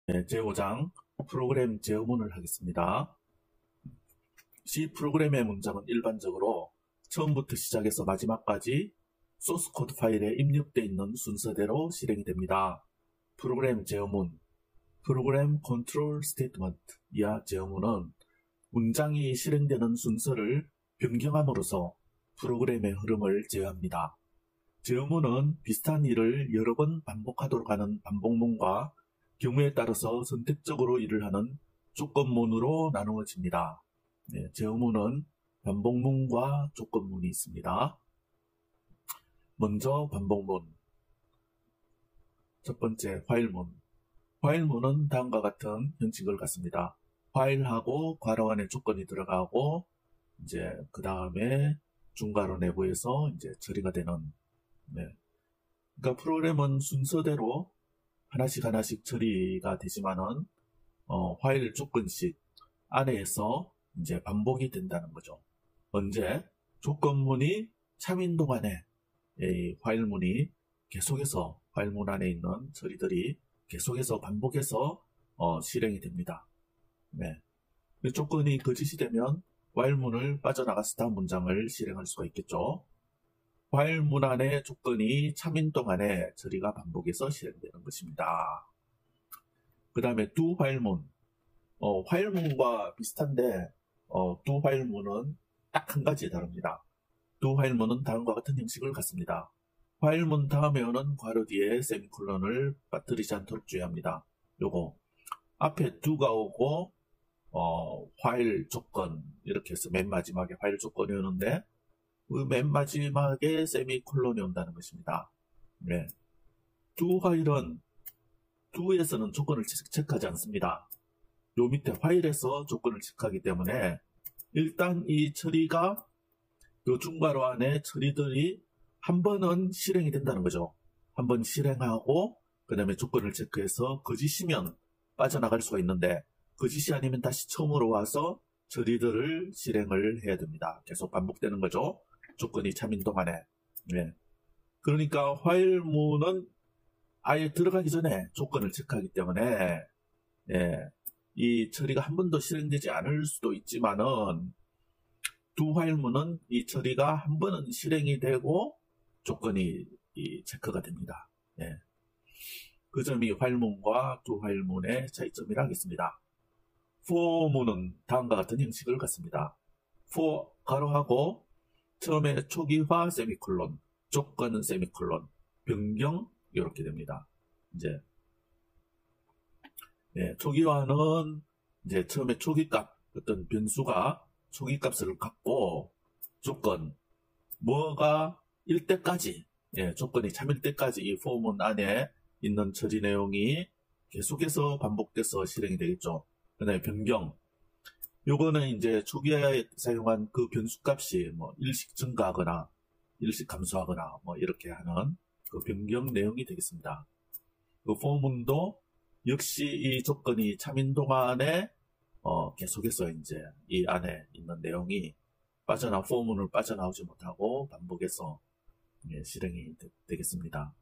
제5장 프로그램 제어문을 하겠습니다. C 프로그램의 문장은 일반적으로 처음부터 시작해서 마지막까지 소스 코드 파일에 입력되어 있는 순서대로 실행이 됩니다. 프로그램 제어문, 프로그램 컨트롤 스테이트먼트 이하 제어문은 문장이 실행되는 순서를 변경함으로써 프로그램의 흐름을 제어합니다. 제어문은 비슷한 일을 여러 번 반복하도록 하는 반복문과 경우에 따라서 선택적으로 일을 하는 조건문으로 나누어집니다. 제어문은 반복문과 조건문이 있습니다. 먼저 반복문. 첫 번째, 화일문. 화일문은 다음과 같은 형식을 갖습니다. 화일하고 괄호 안에 조건이 들어가고, 이제 그 다음에 중괄호 내부에서 이제 처리가 되는. 그러니까 프로그램은 순서대로 하나씩 처리가 되지만은 화일 조건식 안에서 이제 반복이 된다는 거죠. 언제 조건문이 참인 동안에 이 화일문이 계속해서 화일문 안에 있는 처리들이 계속해서 반복해서 실행이 됩니다. 조건이 거짓이 되면 화일문을 빠져나가서 다음 문장을 실행할 수가 있겠죠. 화일문 안의 조건이 참인 동안에 처리가 반복해서 실행되는 것입니다. 그 다음에 두 화일문. 화일문과 비슷한데 두 화일문은 딱 한 가지 다릅니다. 두 화일문은 다음과 같은 형식을 갖습니다. 화일문 다음에 오는 괄호 뒤에 세미콜론을 빠뜨리지 않도록 주의합니다. 요거 앞에 두가 오고 화일 조건 이렇게 해서 맨 마지막에 화일 조건이 오는데 그 맨 마지막에 세미콜론이 온다는 것입니다. 두 화일은 두에서는 조건을 체크하지 않습니다. 요 밑에 화일에서 조건을 체크하기 때문에 일단 이 처리가 요 중괄호 안에 처리들이 한 번은 실행이 된다는 거죠. 한 번 실행하고 그 다음에 조건을 체크해서 거짓이면 빠져나갈 수가 있는데 거짓이 아니면 다시 처음으로 와서 처리들을 실행을 해야 됩니다. 계속 반복되는 거죠. 조건이 참인 동안에. 그러니까 화일문은 아예 들어가기 전에 조건을 체크하기 때문에 이 처리가 한 번도 실행되지 않을 수도 있지만은 두 화일문은 이 처리가 한 번은 실행이 되고 조건이 체크가 됩니다. 그 점이 화일문과 두 화일문의 차이점이라 하겠습니다. for문은 다음과 같은 형식을 갖습니다. for 괄호하고 처음에 초기화 세미콜론, 조건은 세미콜론, 변경 이렇게 됩니다. 이제 초기화는 이제 처음에 초기값 어떤 변수가 초기값을 갖고 조건 뭐가 일 때까지 조건이 참일 때까지 이 for문 안에 있는 처리 내용이 계속해서 반복돼서 실행이 되겠죠. 그 다음에 변경 요거는 이제 초기화에 사용한 그 변수값이 뭐 일씩 증가하거나 일씩 감소하거나 뭐 이렇게 하는 그 변경 내용이 되겠습니다. 그 for문도 역시 이 조건이 참인 동안에 계속해서 이제 이 안에 있는 내용이 for문을 빠져나오지 못하고 반복해서 실행이 되겠습니다.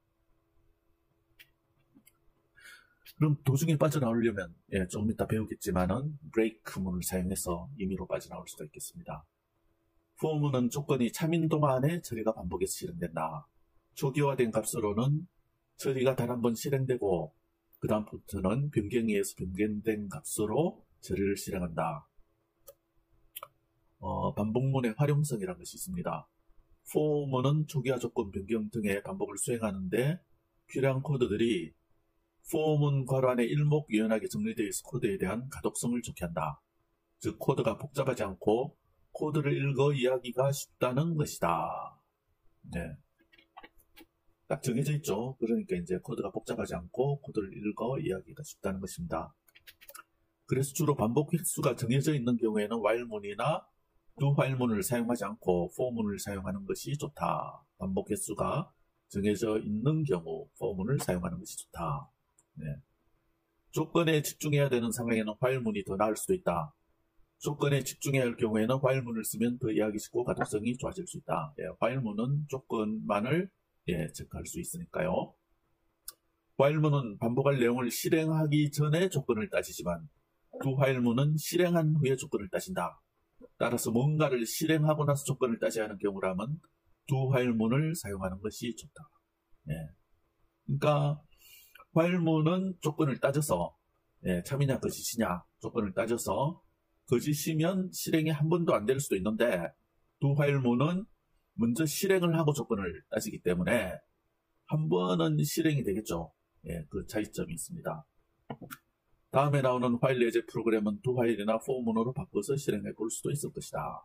그럼 도중에 빠져나오려면 좀 이따 배우겠지만은 브레이크문을 사용해서 임의로 빠져나올 수가 있겠습니다. for문은 조건이 참인 동안에 처리가 반복해서 실행된다. 초기화된 값으로는 처리가 단 한 번 실행되고 그 다음부터는 변경에 의해서 변경된 값으로 처리를 실행한다. 반복문의 활용성이라는 것이 있습니다. for문은 초기화 조건 변경 등의 반복을 수행하는데 필요한 코드들이 for문 괄호 안에 일목요연하게 정리되어 있어 코드에 대한 가독성을 좋게 한다. 즉 코드가 복잡하지 않고 코드를 읽어 이해하기가 쉽다는 것이다. 딱 정해져 있죠. 그러니까 이제 코드가 복잡하지 않고 코드를 읽어 이해하기가 쉽다는 것입니다. 그래서 주로 반복 횟수가 정해져 있는 경우에는 while문이나 do while문을 사용하지 않고 for문을 사용하는 것이 좋다. 반복 횟수가 정해져 있는 경우 for문을 사용하는 것이 좋다. 조건에 집중해야 되는 상황에는 while문이 더 나을 수도 있다. 조건에 집중해야 할 경우에는 while문을 쓰면 더 이해하기 쉽고 가독성이 좋아질 수 있다. while문은 조건만을 체크할 수 있으니까요. while문은 반복할 내용을 실행하기 전에 조건을 따지지만 do while문은 실행한 후에 조건을 따진다. 따라서 뭔가를 실행하고 나서 조건을 따져야 하는 경우라면 do while문을 사용하는 것이 좋다. 예. 그러니까 while문은 조건을 따져서 참이냐 거짓이냐 조건을 따져서 거짓이면 실행이 한 번도 안 될 수도 있는데 do while문은 먼저 실행을 하고 조건을 따지기 때문에 한 번은 실행이 되겠죠. 예, 그 차이점이 있습니다. 다음에 나오는 while 예제 프로그램은 do while이나 for 문으로 바꿔서 실행해 볼 수도 있을 것이다.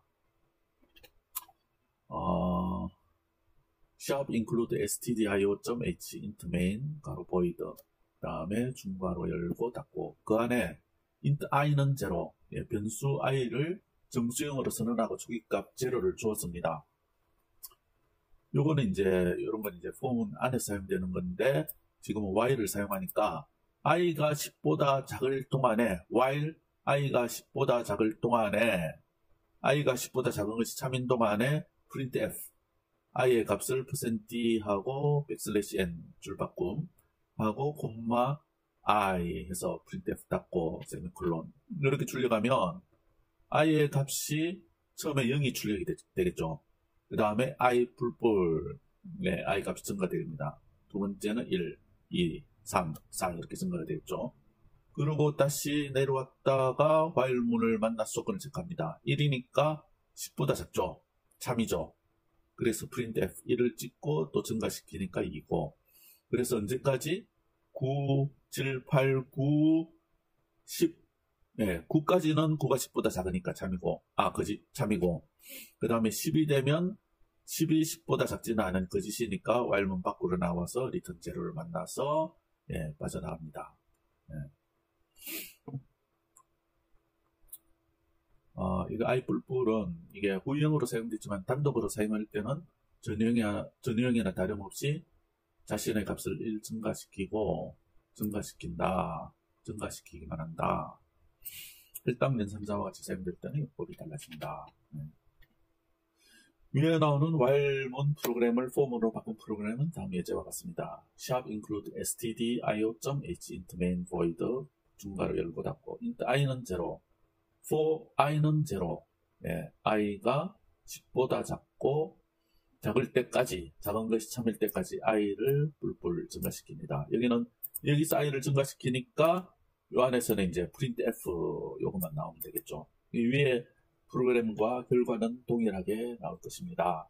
shop include stdio.h int main 가로 void 다음에 중괄호 열고 닫고 그 안에 int i는 0 변수 i를 정수형으로 선언하고 초기값 0를 주었습니다. 요거는 이제 이런 건 이제 for문 안에서 사용되는 건데 지금은 while을 사용하니까 i가 10보다 작을 동안에 while i가 10보다 작을 동안에 i가 10보다 작은 것이 참인 동안에 printf i의 값을 %하고 \n 줄바꿈 하고 콤마 i 해서 printf 닫고 세미콜론 이렇게 출력하면 i의 값이 처음에 0이 출력이 되겠죠. 그 다음에 i 뿔뿔 i 값이 증가됩니다. 두 번째는 1, 2, 3, 4 이렇게 증가가 되겠죠. 그리고 다시 내려왔다가 while문을 만나서 조건을 체크합니다. 1이니까 10보다 작죠. 참이죠. 그래서 printf 1을 찍고 또 증가시키니까 2고 그래서 언제까지? 9, 7, 8, 9, 10 9까지는 9가 10보다 작으니까 참이고 참이고 그 다음에 10이 되면 10이 10보다 작지는 않은 거짓이니까 while문 밖으로 나와서 return 0를 만나서 빠져나갑니다. 이거 i뿔뿔은 이게 후형으로 사용되지만 단독으로 사용할 때는 전유형이나 다름없이 자신의 값을 1 증가시키고 증가시키기만 한다. 일당 연산자와 같이 사용될 때는 요법이 달라집니다. 위에 나오는 while문 프로그램을 for문으로 바꾼 프로그램은 다음 예제와 같습니다. shop include stdio.h int main void 중괄호 열고 닫고 int i는 0 for i는 0 i가 10보다 작을 때까지 작은 것이 참일 때까지 i를 뿔뿔 증가시킵니다. 여기서 i를 증가시키니까 이 안에서는 이제 printf 요것만 나오면 되겠죠. 이 위에 프로그램과 결과는 동일하게 나올 것입니다.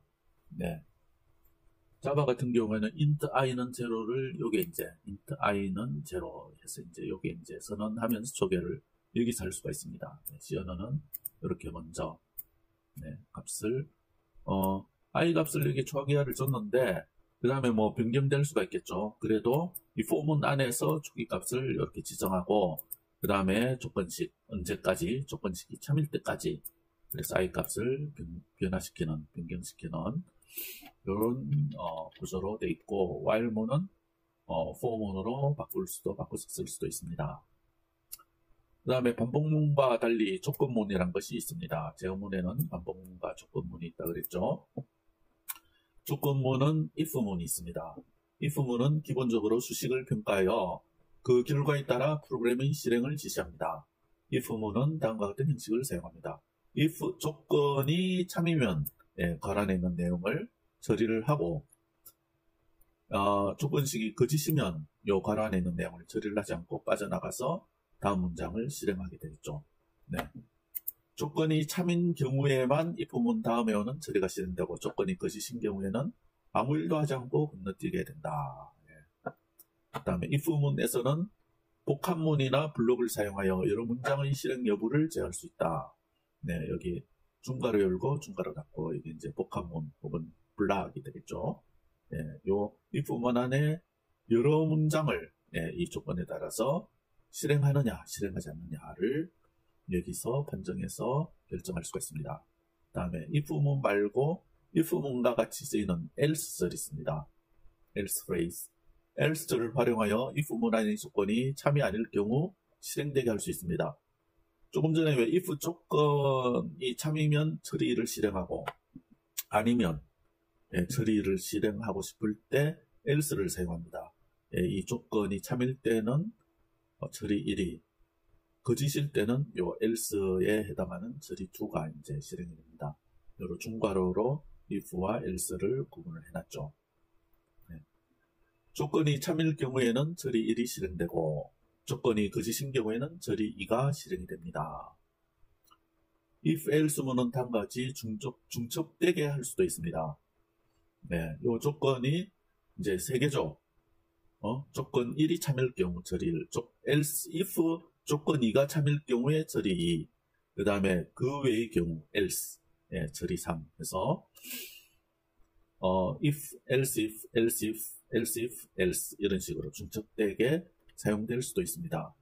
자바 같은 경우에는 int i는 0를 요게 이제 int i는 0 해서 이제 요게 이제 선언하면서 초계를 여기서 할 수가 있습니다. 시언어는 이렇게 먼저 값을 i 값을 여기 초기화를 줬는데 그 다음에 뭐 변경될 수가 있겠죠. 그래도 이 for문 안에서 초기 값을 이렇게 지정하고 그 다음에 조건식 언제까지 조건식이 참일 때까지 그래서 i 값을 변경시키는 이런 구조로 되어 있고 while문은 for문으로 바꿔서 쓸 수도 있습니다. 그 다음에 반복문과 달리 조건문이란 것이 있습니다. 제어문에는 반복문과 조건문이 있다 그랬죠. 조건문은 if문이 있습니다. if문은 기본적으로 수식을 평가하여 그 결과에 따라 프로그램의 실행을 지시합니다. if문은 다음과 같은 형식을 사용합니다. if 조건이 참이면 괄 안에 있는 내용을 처리를 하고 조건식이 거짓이면 요 괄 안에 있는 내용을 처리를 하지 않고 빠져나가서 다음 문장을 실행하게 되겠죠. 조건이 참인 경우에만 if문 다음에 오는 처리가 실행되고 조건이 거짓인 경우에는 아무 일도 하지 않고 건너뛰게 된다. 그 다음에 if문에서는 복합문이나 블록을 사용하여 여러 문장의 실행 여부를 제어할 수 있다. 여기 중괄호 열고 중괄호 닫고 이게 이제 복합문 혹은 블락이 되겠죠. 요 if문 안에 여러 문장을 이 조건에 따라서 실행하느냐 실행하지 않느냐를 여기서 판정해서 결정할 수가 있습니다. 그 다음에 if문 말고 if문과 같이 쓰이는 else절이 있습니다. else phrase. else절을 활용하여 if문 안의 조건이 참이 아닐 경우 실행되게 할 수 있습니다. 조금 전에 왜 if 조건이 참이면 처리를 실행하고 아니면 처리를 실행하고 싶을 때 else를 사용합니다. 이 조건이 참일 때는 처리 1이, 거짓일 때는 요 else에 해당하는 처리 2가 이제 실행이 됩니다. 요로 중괄호로 if와 else를 구분을 해놨죠. 네. 조건이 참일 경우에는 처리 1이 실행되고, 조건이 거짓인 경우에는 처리 2가 실행이 됩니다. if else문은 다음과 같이 중첩되게 할 수도 있습니다. 네, 요 조건이 이제 세 개죠. 조건 1이 참일 경우 처리 1, else, if 조건 2가 참일 경우에 처리 2, 그 다음에 그 외의 경우 else, 예, 처리 3 해서 if, else if, else if, else if, else 이런 식으로 중첩되게 사용될 수도 있습니다.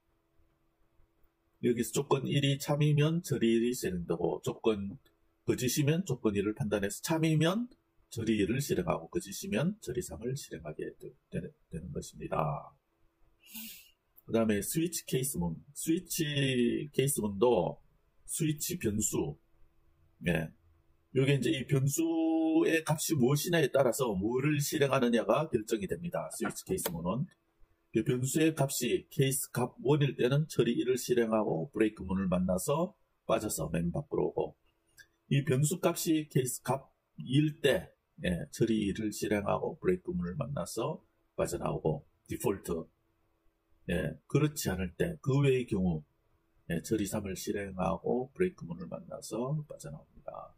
여기서 조건 1이 참이면 처리 1이 실행되고, 조건 거짓이면 조건 1을 판단해서 참이면 처리 1을 실행하고, 거짓이면 처리 3을 실행하게 되는 것입니다. 그 다음에 스위치 케이스문. 스위치 케이스문도 스위치 변수. 예. 요게 이제 이 변수의 값이 무엇이냐에 따라서 뭐를 실행하느냐가 결정이 됩니다. 스위치 케이스문은. 그 변수의 값이 케이스 값 1일 때는 처리 1을 실행하고 브레이크 문을 만나서 빠져서 맨 밖으로 오고, 이 변수 값이 케이스 값 2일 때 처리 1을 실행하고 브레이크 문을 만나서 빠져나오고, 디폴트 그렇지 않을 때 그 외의 경우 처리 3을 실행하고 브레이크 문을 만나서 빠져나옵니다.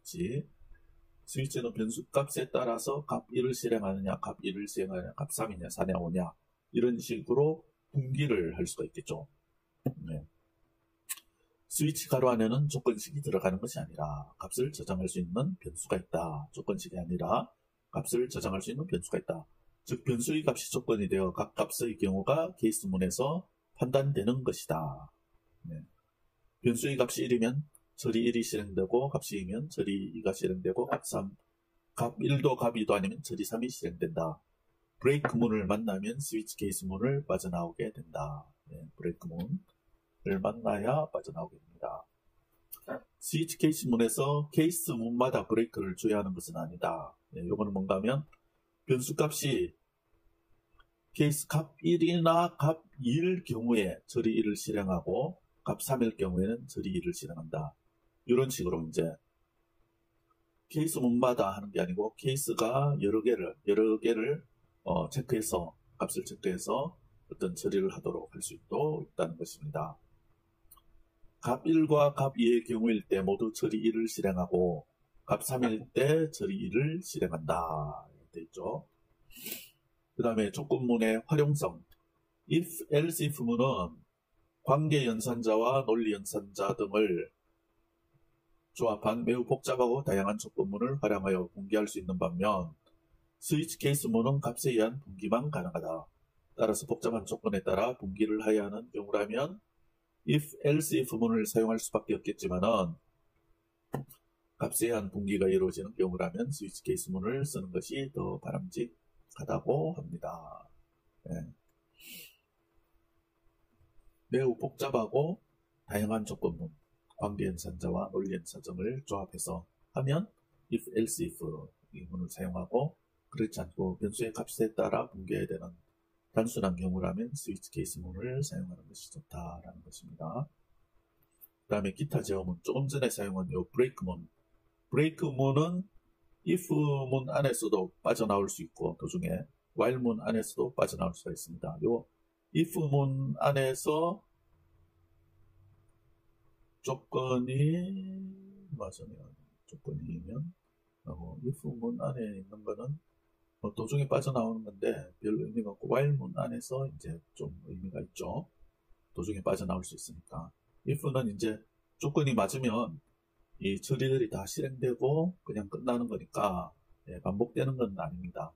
스위치는 변수 값에 따라서 값 1을 실행하느냐, 값 2를 실행하느냐, 값 3이냐, 4냐, 5냐 이런 식으로 분기를 할 수가 있겠죠. 네. 스위치 가로 안에는 조건식이 들어가는 것이 아니라 값을 저장할 수 있는 변수가 있다. 조건식이 아니라 값을 저장할 수 있는 변수가 있다. 즉 변수의 값이 조건이 되어 각 값의 경우가 케이스문에서 판단되는 것이다. 네. 변수의 값이 1이면 처리 1이 실행되고, 값이 2면 처리 2가 실행되고, 값 3, 값 1도 값 2도 아니면 처리 3이 실행된다. 브레이크 문을 만나면 스위치 케이스 문을 빠져나오게 된다. 네, 브레이크 문을 만나야 빠져나오게 됩니다. 스위치 케이스 문에서 케이스 문마다 브레이크를 줘야 하는 것은 아니다. 네, 요거는 뭔가 하면 변수 값이 케이스 값 1이나 값 2일 경우에 처리 1을 실행하고, 값 3일 경우에는 처리 2를 실행한다. 이런 식으로 이제 케이스 문마다 하는 게 아니고 케이스가 여러 개를 체크해서, 값을 체크해서 어떤 처리를 하도록 할 수 있다는 것입니다. 값 1과 값 2의 경우일 때 모두 처리 1을 실행하고, 값 3일 때 처리 2를 실행한다. 되어 있죠. 그 다음에 조건문의 활용성. if, else, if 문은 관계 연산자와 논리 연산자 등을 조합한 매우 복잡하고 다양한 조건문을 활용하여 분기할 수 있는 반면, 스위치 케이스문은 값에 의한 분기만 가능하다. 따라서 복잡한 조건에 따라 분기를 해야 하는 경우라면 if, else, if 문을 사용할 수밖에 없겠지만은, 값에 의한 분기가 이루어지는 경우라면 스위치 케이스문을 쓰는 것이 더 바람직하다고 합니다. 네. 매우 복잡하고 다양한 조건문, 관계 연산자와 논리 연산점을 조합해서 하면 if, else, if 이 문을 사용하고, 그렇지 않고 변수의 값에 따라 분개해야 되는 단순한 경우라면 스위치 케이스 문을 사용하는 것이 좋다라는 것입니다. 그 다음에 기타 제어문, 조금 전에 사용한 이 브레이크 문. 브레이크 문은 if 문 안에서도 빠져나올 수 있고, 도중에 while 문 안에서도 빠져나올 수가 있습니다. 요 if 문 안에서 조건이 맞으면, 조건이면 if 문 안에 있는 거는 도중에 빠져나오는 건데 별 의미가 없고, while 문 안에서 이제 좀 의미가 있죠. 도중에 빠져나올 수 있으니까. if는 이제 조건이 맞으면 이 처리들이 다 실행되고 그냥 끝나는 거니까 반복되는 건 아닙니다.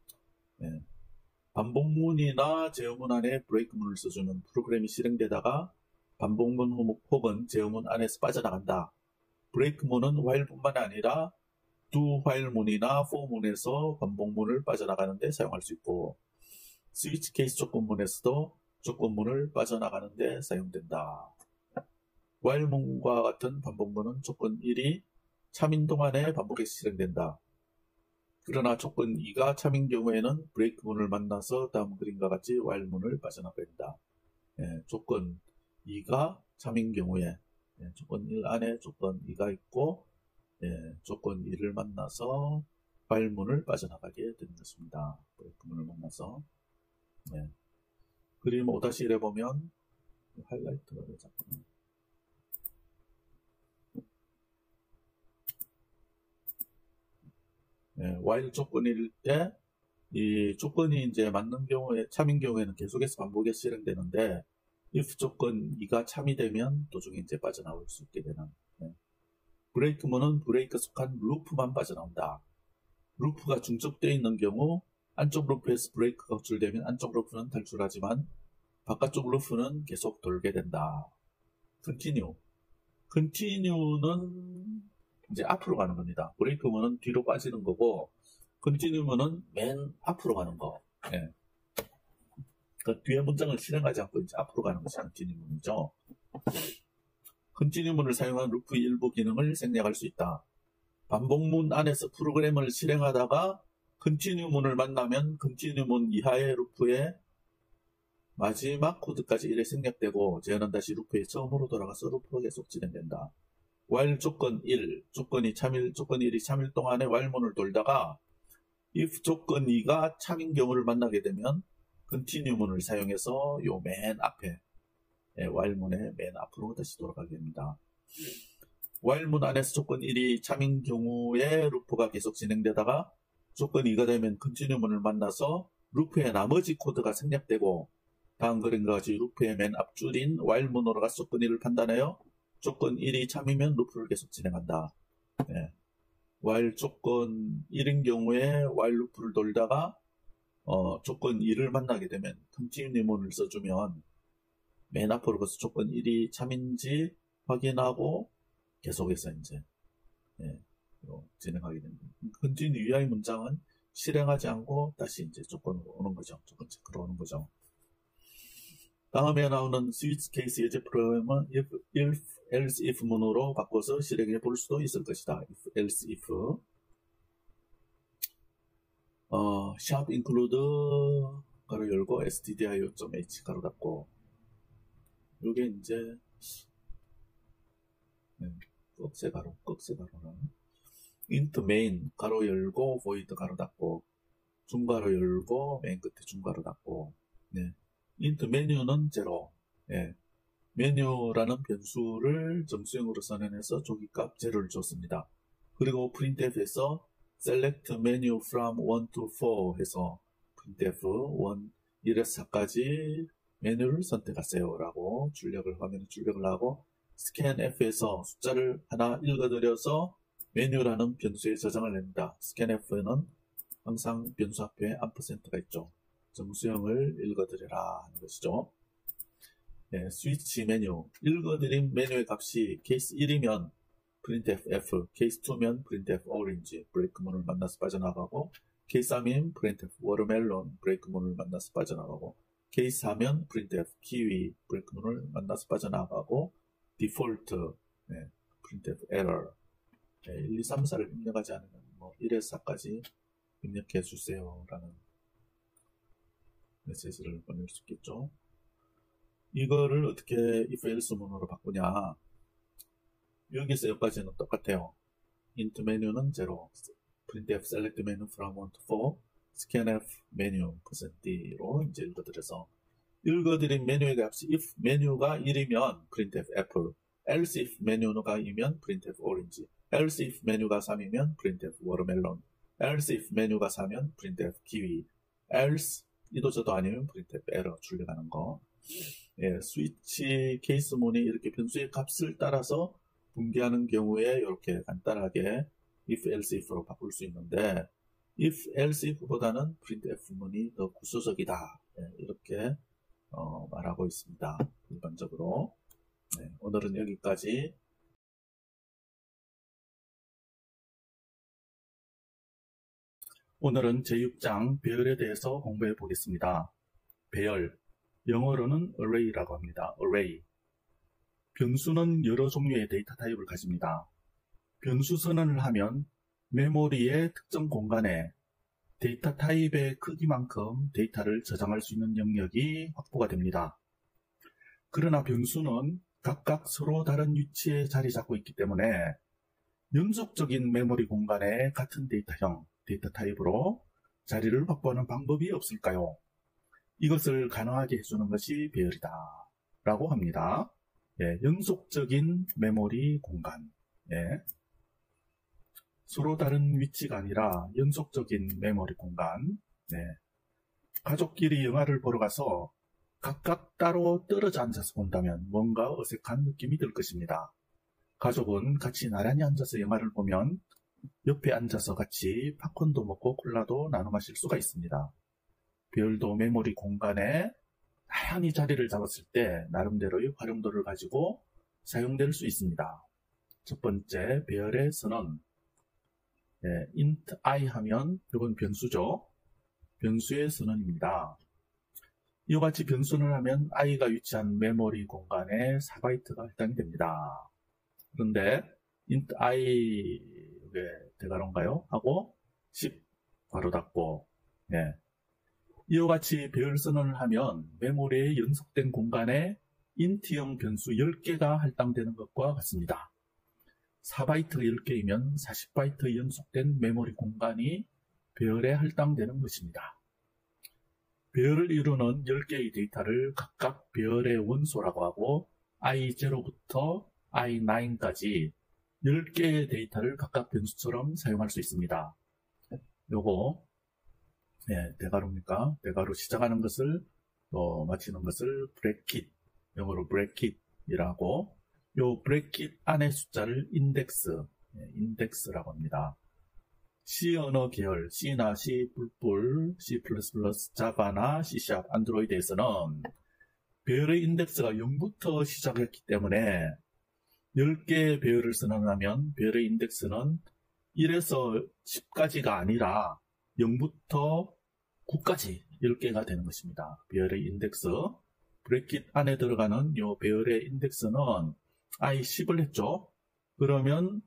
반복문이나 제어문 안에 브레이크 문을 써주면 프로그램이 실행되다가 반복문 혹은 제어문 안에서 빠져나간다. 브레이크 문은 while뿐만 아니라 do while 문이나 for 문에서 반복문을 빠져나가는데 사용할 수 있고, 스위치 케이스 조건문에서도 조건문을 빠져나가는데 사용된다. while 문과 같은 반복문은 조건 1이 참인 동안에 반복해서 실행된다. 그러나 조건 2가 참인 경우에는 브레이크 문을 만나서 다음 그림과 같이 while 문을 빠져나가야 된다. 조건 2가 참인 경우에 조건 1 안에 조건 2가 있고 조건 2를 만나서 while 문을 빠져나가게 되는 것입니다. 브레이크 문을 만나서 그림 5-1에 보면 하이라이트가 왜 자꾸 while 조건일 때 이 조건이 이제 맞는 경우에 참인 경우에는 계속해서 반복해서 실행되는데 if 조건 2가 참이 되면 도중에 이제 빠져나올 수 있게 되는 브레이크 문은 브레이크에 속한 루프만 빠져나온다. 루프가 중첩되어 있는 경우 안쪽 루프에서 브레이크가 호출되면 안쪽 루프는 탈출하지만 바깥쪽 루프는 계속 돌게 된다. continue는 이제 앞으로 가는 겁니다. 브레이크 문은 뒤로 빠지는 거고 continue는 맨 앞으로 가는 거. 그 뒤에 문장을 실행하지 않고 이제 앞으로 가는 것이 continue문이죠. continue문을 사용한 루프의 일부 기능을 생략할 수 있다. 반복문 안에서 프로그램을 실행하다가 continue문을 만나면 continue문 이하의 루프의 마지막 코드까지 이래 생략되고 쟤는 다시 루프의 처음으로 돌아가서 루프가 계속 진행된다. while 조건 1, 조건 1이 참일 동안에 while문을 돌다가 if 조건 2가 참인 경우를 만나게 되면 continue문을 사용해서 요 맨 앞에 while문의 맨 앞으로 다시 돌아가게 됩니다. while문 안에서 조건 1이 참인 경우에 루프가 계속 진행되다가 조건 2가 되면 continue문을 만나서 루프의 나머지 코드가 생략되고 다음 그림과 같이 루프의 맨 앞줄인 while문으로 가서 조건 1을 판단하여 조건 1이 참이면 루프를 계속 진행한다. while 조건 1인 경우에 while 루프를 돌다가 조건 2를 만나게 되면 continue문을 써주면 맨 앞으로 가서 조건 1이 참인지 확인하고 계속해서 이제 진행하게 됩니다. continue 이하의 문장은 실행하지 않고 다시 이제 조건으로 오는 거죠. 조건 체크로 오는 거죠. 다음에 나오는 스위치 케이스 예제 프로그램은 if, else, if 문으로 바꿔서 실행해 볼 수도 있을 것이다. if, else, if sharp include 가로 열고 stdio.h 가로 닫고 요게 이제 꺽쇠가로라는 int main 가로 열고 void 가로 닫고 중가로 열고 맨 끝에 중가로 닫고 int 메뉴는 0 메뉴라는 변수를 점수형으로 선언해서 조기값 0를 줬습니다. 그리고 printf에서 select menu from 1 to 4 해서 printf 1에서 4까지 메뉴를 선택하세요 라고 화면에 출력을 하고 scanf에서 숫자를 하나 읽어드려서 메뉴라는 변수에 저장을 냅니다. scanf는 항상 변수 앞에 ampercends가 있죠. 점수형을 읽어드려라 하는 것이죠. 스위치 메뉴 읽어드린 메뉴의 값이 케이스 1이면 printf f, 케이스 2면 printf orange 브레이크문을 만나서 빠져나가고 케이스 3이면 printf watermelon 브레이크문을 만나서 빠져나가고 케이스 4면 printf kiwi 브레이크문을 만나서 빠져나가고 default printf error 1, 2, 3, 4를 입력하지 않으면 1에서 4까지 입력해 주세요 라는 메시지를 보낼 수 있겠죠. 이거를 어떻게 if else 문으로 바꾸냐. 여기서 여기까지는 똑같아요. int 메뉴는 0, printf select menu from 1 to 4, scanf 메뉴 %d로 이제 읽어드려서 읽어드린 메뉴의 값이 if 메뉴가 1이면 printf apple, else if 메뉴가 2면 printf orange, else if 메뉴가 3이면 printf watermelon, else if 메뉴가 4면 printf kiwi, else 이도 저도 아니면 printf error 출력하는 거. 스위치 케이스 문이 이렇게 변수의 값을 따라서 분개하는 경우에 이렇게 간단하게 if, else, if로 바꿀 수 있는데 if, else, if보다는 printf 문이 더 구조적이다. 이렇게 말하고 있습니다. 일반적으로. 오늘은 여기까지. 오늘은 제6장 배열에 대해서 공부해 보겠습니다. 배열, 영어로는 array라고 합니다. array. 변수는 여러 종류의 데이터 타입을 가집니다. 변수 선언을 하면 메모리의 특정 공간에 데이터 타입의 크기만큼 데이터를 저장할 수 있는 영역이 확보가 됩니다. 그러나 변수는 각각 서로 다른 위치에 자리 잡고 있기 때문에 연속적인 메모리 공간에 같은 데이터형, 데이터 타입으로 자리를 확보하는 방법이 없을까요? 이것을 가능하게 해주는 것이 배열이다 라고 합니다. 예, 연속적인 메모리 공간. 예. 서로 다른 위치가 아니라 연속적인 메모리 공간. 네. 가족끼리 영화를 보러 가서 각각 따로 떨어져 앉아서 본다면 뭔가 어색한 느낌이 들 것입니다. 가족은 같이 나란히 앉아서 영화를 보면 옆에 앉아서 같이 팝콘도 먹고 콜라도 나눠 마실 수가 있습니다. 배열도 메모리 공간에 다양히 자리를 잡았을 때 나름대로의 활용도를 가지고 사용될 수 있습니다. 첫 번째, 배열의 선언. 네, int i 하면 이건 변수죠. 변수의 선언입니다. 이와 같이 변수를 하면 i가 위치한 메모리 공간에 4바이트가 할당이 됩니다. 그런데 int i 이게 대괄호인가요? 하고 10 괄호 닫고 네. 이와 같이 배열 선언을 하면 메모리에 연속된 공간에 int형 변수 10개가 할당되는 것과 같습니다. 4바이트가 10개이면 40바이트 연속된 메모리 공간이 배열에 할당되는 것입니다. 배열을 이루는 10개의 데이터를 각각 배열의 원소라고 하고 i0부터 i9까지 10개의 데이터를 각각 변수처럼 사용할 수 있습니다. 요거 네, 대괄호입니까? 대괄호 시작하는 것을 또 마치는 것을 브래킷, 영어로 브래킷이라고 요 브래킷 안의 숫자를 인덱스, 인덱스라고 합니다. C 언어 계열, C나 C++, C++, 자바나 C#, 안드로이드에서는 배열의 인덱스가 0부터 시작했기 때문에 10개의 배열을 선언하면 배열의 인덱스는 1에서 10까지가 아니라 0부터 9까지 10개가 되는 것입니다. 배열의 인덱스. 브래킷 안에 들어가는 이 배열의 인덱스는 i10을 했죠. 그러면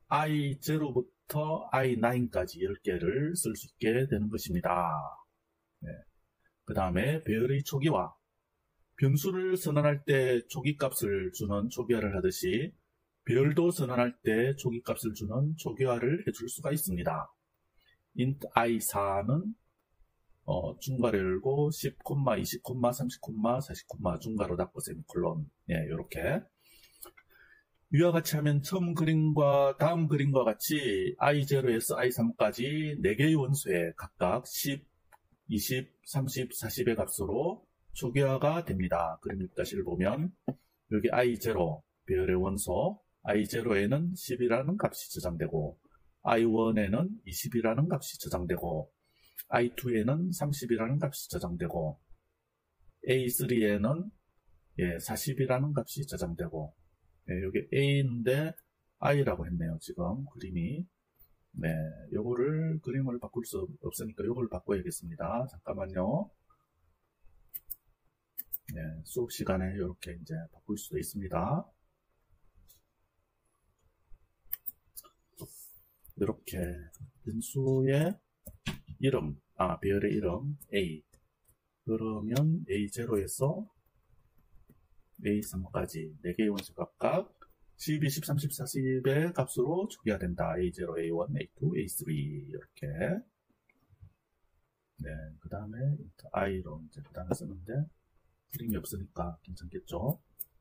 i0부터 i9까지 10개를 쓸 수 있게 되는 것입니다. 네. 그 다음에 배열의 초기화. 변수를 선언할 때 초기값을 주는 초기화를 하듯이 배열도 선언할 때 초기값을 주는 초기화를 해줄 수가 있습니다. int i4는 중괄호 열고 10, 20, 30, 40, 중괄호 닫고 세미콜론. 예, 요렇게. 위와 같이 하면 처음 그림과 다음 그림과 같이 i0에서 i3까지 4개의 원소에 각각 10, 20, 30, 40의 값으로 초기화가 됩니다. 그림 입다시를 보면 여기 i0 배열의 원소 i0에는 10이라는 값이 저장되고 i1에는 20이라는 값이 저장되고 i2에는 30이라는 값이 저장되고 a3에는 40이라는 값이 저장되고 여기 a인데 i라고 했네요. 지금 그림이. 네, 요거를 그림을 바꿀 수 없으니까 요걸 바꿔야겠습니다. 잠깐만요. 네, 수업 시간에 이렇게 이제 바꿀 수도 있습니다. 이렇게 변수의 이름, 배열의 이름 A. 그러면 A0에서 A3까지 4개의 원소 각각 10, 20, 30, 40의 값으로 초기화된다. A0, A1, A2, A3 이렇게. 네, 그 다음에 i로 이제 그 다음에 쓰는데 그림이 없으니까 괜찮겠죠?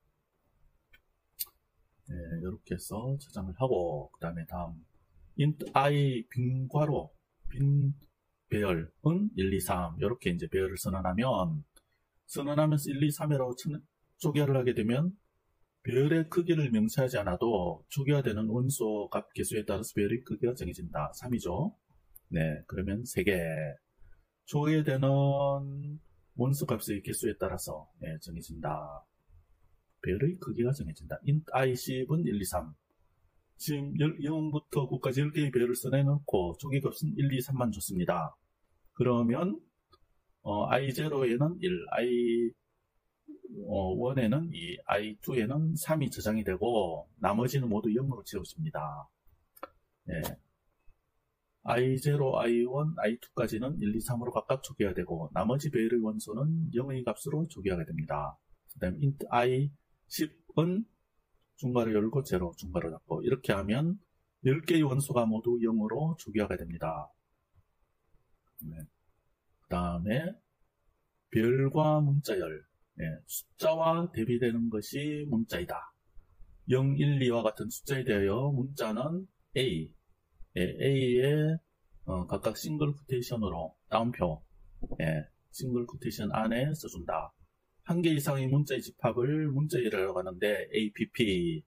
네, 이렇게 해서 저장을 하고 그 다음에 다음 int i 빈 괄호 빈 배열은 1, 2, 3 이렇게 이제 배열을 선언하면서 1, 2, 3이라고 초기화를 하게 되면 배열의 크기를 명시하지 않아도 초기화되는 원소 값 개수에 따라서 배열의 크기가 정해진다. 3이죠. 네, 그러면 3개. 초기화되는 원소 값의 개수에 따라서 정해진다. 배열의 크기가 정해진다. int i10은 1, 2, 3. 지금 0부터 9까지 10개의 배열을 써내놓고 초기값은 1, 2, 3만 줬습니다. 그러면 i0에는 1, i1에는 2, i2에는 3이 저장이 되고 나머지는 모두 0으로 채워집니다. 네. i0, i1, i2까지는 1, 2, 3으로 각각 초기화 되고 나머지 배열의 원소는 0의 값으로 초기화가 됩니다. 그 다음에 int i10은 중괄호 열고 0, 중괄호 닫고 이렇게 하면 10개의 원소가 모두 0으로 초기화가 됩니다. 네. 그 다음에 별과 문자열, 숫자와 대비되는 것이 문자이다. 0, 1, 2와 같은 숫자에 대하여 문자는 A, A의 각각 싱글 쿼테이션으로 따옴표, 싱글 쿼테이션 안에 써준다. 한 개 이상의 문자의 집합을 문자열이라고 하는데 APP,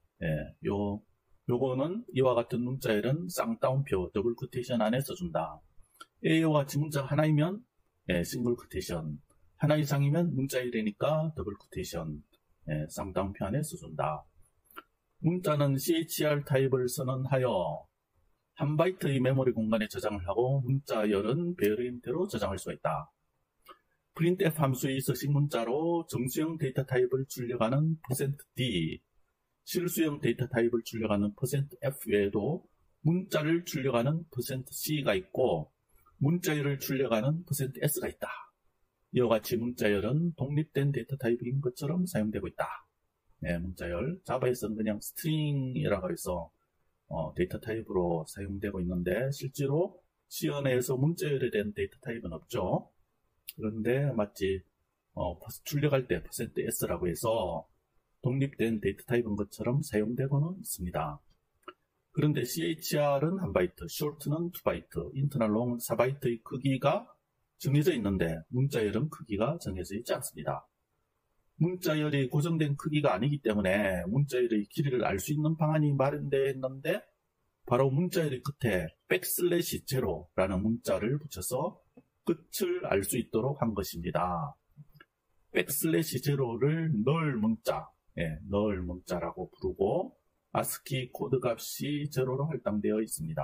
요거는 이와 같은 문자열은 쌍따옴표, 더블 쿼테이션 안에 써준다. A와 같이 문자가 하나이면 싱글 쿼테이션, 하나 이상이면 문자열이니까 더블 쿼테이션, 쌍따옴표 안에 써준다. 문자는 CHR 타입을 선언하여 1바이트의 메모리 공간에 저장을 하고 문자열은 배열의 형태로 저장할 수가 있다. printf 함수의 서식 문자로 정수형 데이터 타입을 출력하는 %d, 실수형 데이터 타입을 출력하는 %f 외에도 문자를 출력하는 %c가 있고 문자열을 출력하는 %s가 있다. 이와 같이 문자열은 독립된 데이터 타입인 것처럼 사용되고 있다. 문자열. 자바에서는 그냥 스트링이라고 해서 데이터 타입으로 사용되고 있는데 실제로 C 안에서 문자열에 대한 데이터 타입은 없죠. 그런데 마치 출력할 때 %s라고 해서 독립된 데이터 타입인 것처럼 사용되고는 있습니다. 그런데 CHR은 1바이트, short는 2바이트, int나 long은 4바이트의 크기가 정해져 있는데 문자열은 크기가 정해져 있지 않습니다. 문자열이 고정된 크기가 아니기 때문에 문자열의 길이를 알 수 있는 방안이 마련되어 있는데 바로 문자열의 끝에 백슬래시 제로라는 문자를 붙여서 끝을 알 수 있도록 한 것입니다. 백슬래시 제로를 널 문자, 널 문자라고 부르고 ASCII 코드 값이 제로로 할당되어 있습니다.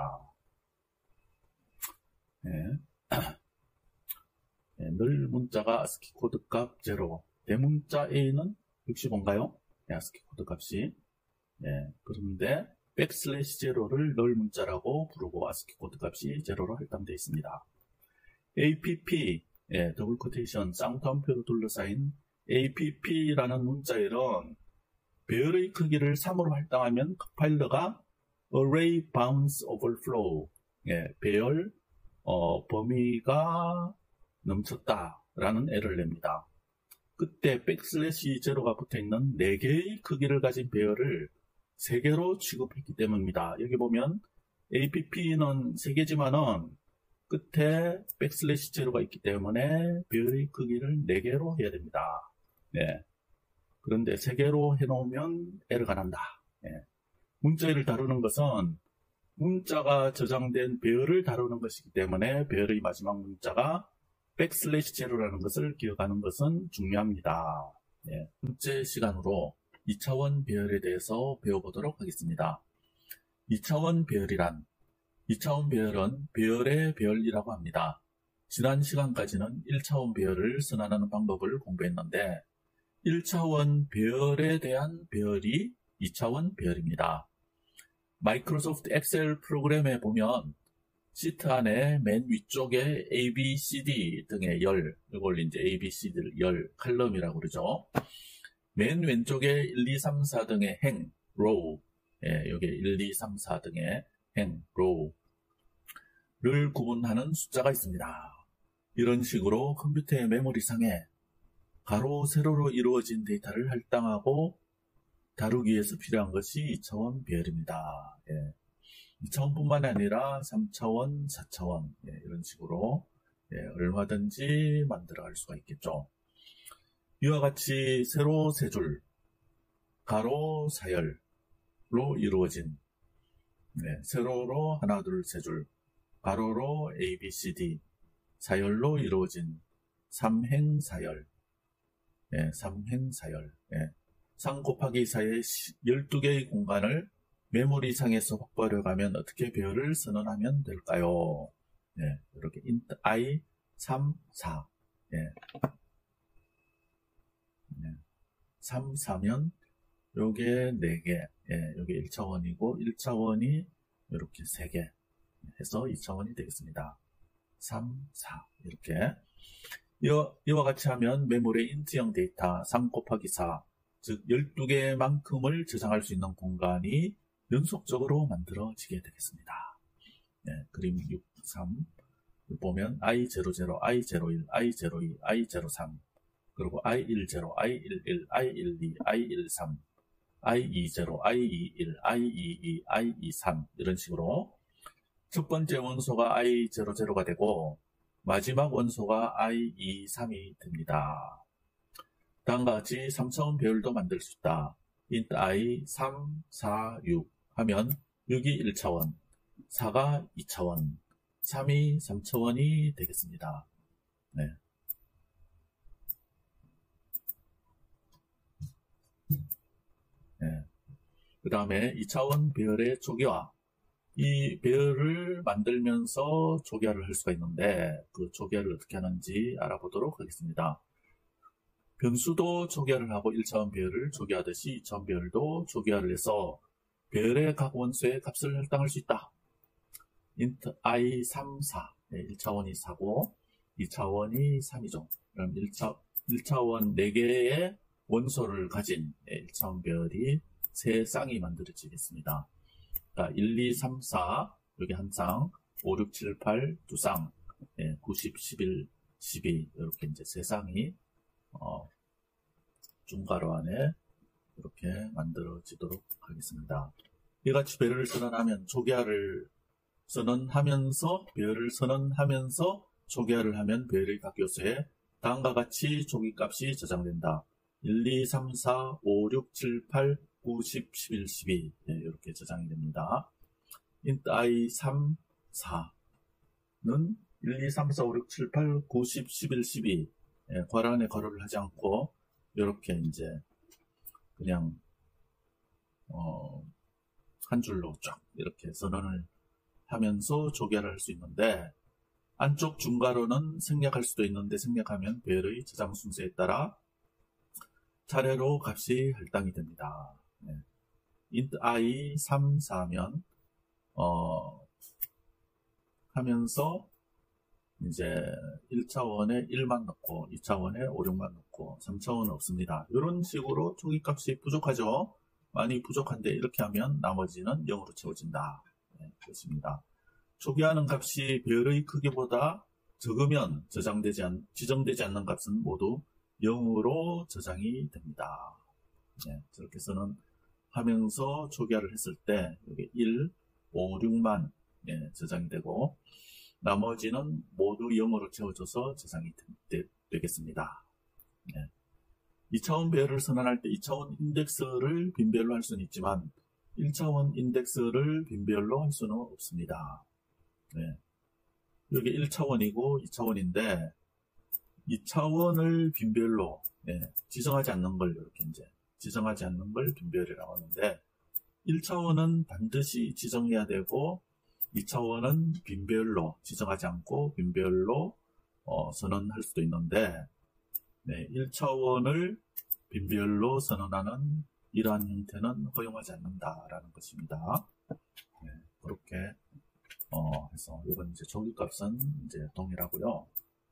널 문자가 ASCII 코드 값 제로, 대문자 A는 65인가요? ASCII 코드 값이. 그런데 백슬래시 제로를 널 문자라고 부르고 ASCII 코드 값이 제로로 할당되어 있습니다. APP, 더블 쿼테이션, 쌍따옴표로 둘러싸인 APP라는 문자열은 배열의 크기를 3으로 할당하면 컴파일러가 Array Bounds Overflow, 배열 범위가 넘쳤다라는 에러를 냅니다. 그때 백슬래시 제로가 붙어있는 4개의 크기를 가진 배열을 3개로 취급했기 때문입니다. 여기 보면 APP는 3개지만은 끝에 백슬래시 제로가 있기 때문에 배열의 크기를 4개로 해야 됩니다. 그런데 3개로 해놓으면 에러가 난다. 문자열을 다루는 것은 문자가 저장된 배열을 다루는 것이기 때문에 배열의 마지막 문자가 백슬래시 제로라는 것을 기억하는 것은 중요합니다. 번째 시간으로 2차원 배열에 대해서 배워보도록 하겠습니다. 2차원 배열이란 2차원 배열은 배열의 배열이라고 합니다. 지난 시간까지는 1차원 배열을 선언하는 방법을 공부했는데 1차원 배열에 대한 배열이 2차원 배열입니다. 마이크로소프트 엑셀 프로그램에 보면 시트 안에 맨 위쪽에 A, B, C, D 등의 열, 이걸 이제 A, B, C, D를 열, 칼럼이라고 그러죠. 맨 왼쪽에 1, 2, 3, 4 등의 행, row, 여기 1, 2, 3, 4 등의 행, row를 구분하는 숫자가 있습니다. 이런 식으로 컴퓨터의 메모리상에 가로, 세로로 이루어진 데이터를 할당하고 다루기 위해서 필요한 것이 2차원 배열입니다. 2차원뿐만 아니라 3차원, 4차원 이런 식으로 얼마든지 만들어갈 수가 있겠죠. 이와 같이 세로 3줄, 가로 4열로 이루어진 세로로 하나, 둘, 3줄, 가로로 A, B, C, D, 4열로 이루어진 3행 4열, 3행 4열, 3 곱하기 4의 12개의 공간을 메모리 상에서 확보하려고 하면 어떻게 배열을 선언하면 될까요? 이렇게 int i 3, 4 3, 4면 요게 4개, 요게 1차원이고 1차원이 이렇게 3개 해서 2차원이 되겠습니다. 3, 4 이렇게 이와 같이 하면 메모리 인트형 데이터 3 곱하기 4 즉 12개만큼을 저장할 수 있는 공간이 연속적으로 만들어지게 되겠습니다. 네, 그림 6, 3 보면 i00, i01, i02, i03 그리고 i10, i11, i12, i13, i20, i21, i22, i23 이런 식으로 첫 번째 원소가 i00가 되고 마지막 원소가 i23이 됩니다. 다음과 같이 3차원 배열도 만들 수 있다. int i 3, 4, 6 하면 6이 1차원, 4가 2차원, 3이 3차원이 되겠습니다. 네. 네. 그 다음에 2차원 배열의 초기화. 이 배열을 만들면서 초기화를 할 수가 있는데 그 초기화를 어떻게 하는지 알아보도록 하겠습니다. 변수도 초기화를 하고 1차원 배열을 초기화하듯이 2차원 배열도 초기화를 해서 배열의 각 원소의 값을 할당할 수 있다. int i 3, 4 1차원이 4고 2차원이 3이죠. 그럼 1차원 4개의 원소를 가진 1차원 배열이 3쌍이 만들어지겠습니다. 1, 2, 3, 4 여기 한 쌍, 5, 6, 7, 8 두 쌍, 90, 11, 12 이렇게 이제 3쌍이 중괄호 안에 이렇게 만들어지도록 하겠습니다. 이같이 배열을 선언하면 초기화를 선언하면서 배열을 선언하면서 초기화를 하면 배열의 각 요소에 다음과 같이 초기값이 저장된다. 1, 2, 3, 4, 5, 6, 7, 8, 9, 10, 11, 12 이렇게 저장이 됩니다. int i 3, 4는 1, 2, 3, 4, 5, 6, 7, 8, 9, 10, 11, 12 괄호 안에 괄호를 하지 않고 이렇게 이제 그냥 한 줄로 쫙 이렇게 선언을 하면서 초기화를 할 수 있는데 안쪽 중괄호는 생략할 수도 있는데 생략하면 배열의 저장 순서에 따라 차례로 값이 할당이 됩니다. 네. int i 3, 4면 하면서 이제 1차원에 1만 넣고 2차원에 5, 6만 넣고 3차원은 없습니다. 이런 식으로 초기값이 부족하죠. 많이 부족한데 이렇게 하면 나머지는 0으로 채워진다. 네, 그렇습니다. 초기화하는 값이 배열의 크기보다 적으면 지정되지 않는 값은 모두 0으로 저장이 됩니다. 네, 저렇게 선언하면서 초기화를 했을 때 여기 1, 5, 6만 저장이 되고 나머지는 모두 0으로 채워져서 저장이 되겠습니다. 네. 2차원 배열을 선언할 때 2차원 인덱스를 빈배열로 할 수는 있지만 1차원 인덱스를 빈배열로 할 수는 없습니다. 네. 여기 1차원이고 2차원인데 2차원을 빈배열로 지정하지 않는 걸 이렇게 이제 지정하지 않는 걸 빈배열이라고 하는데 1차원은 반드시 지정해야 되고 2차원은 빈배열로 지정하지 않고 빈배열로 선언할 수도 있는데 1차원을 빈배열로 선언하는 이러한 형태는 허용하지 않는다라는 것입니다. 네, 그렇게 해서 이건 이제 초기값은 이제 동일하고요.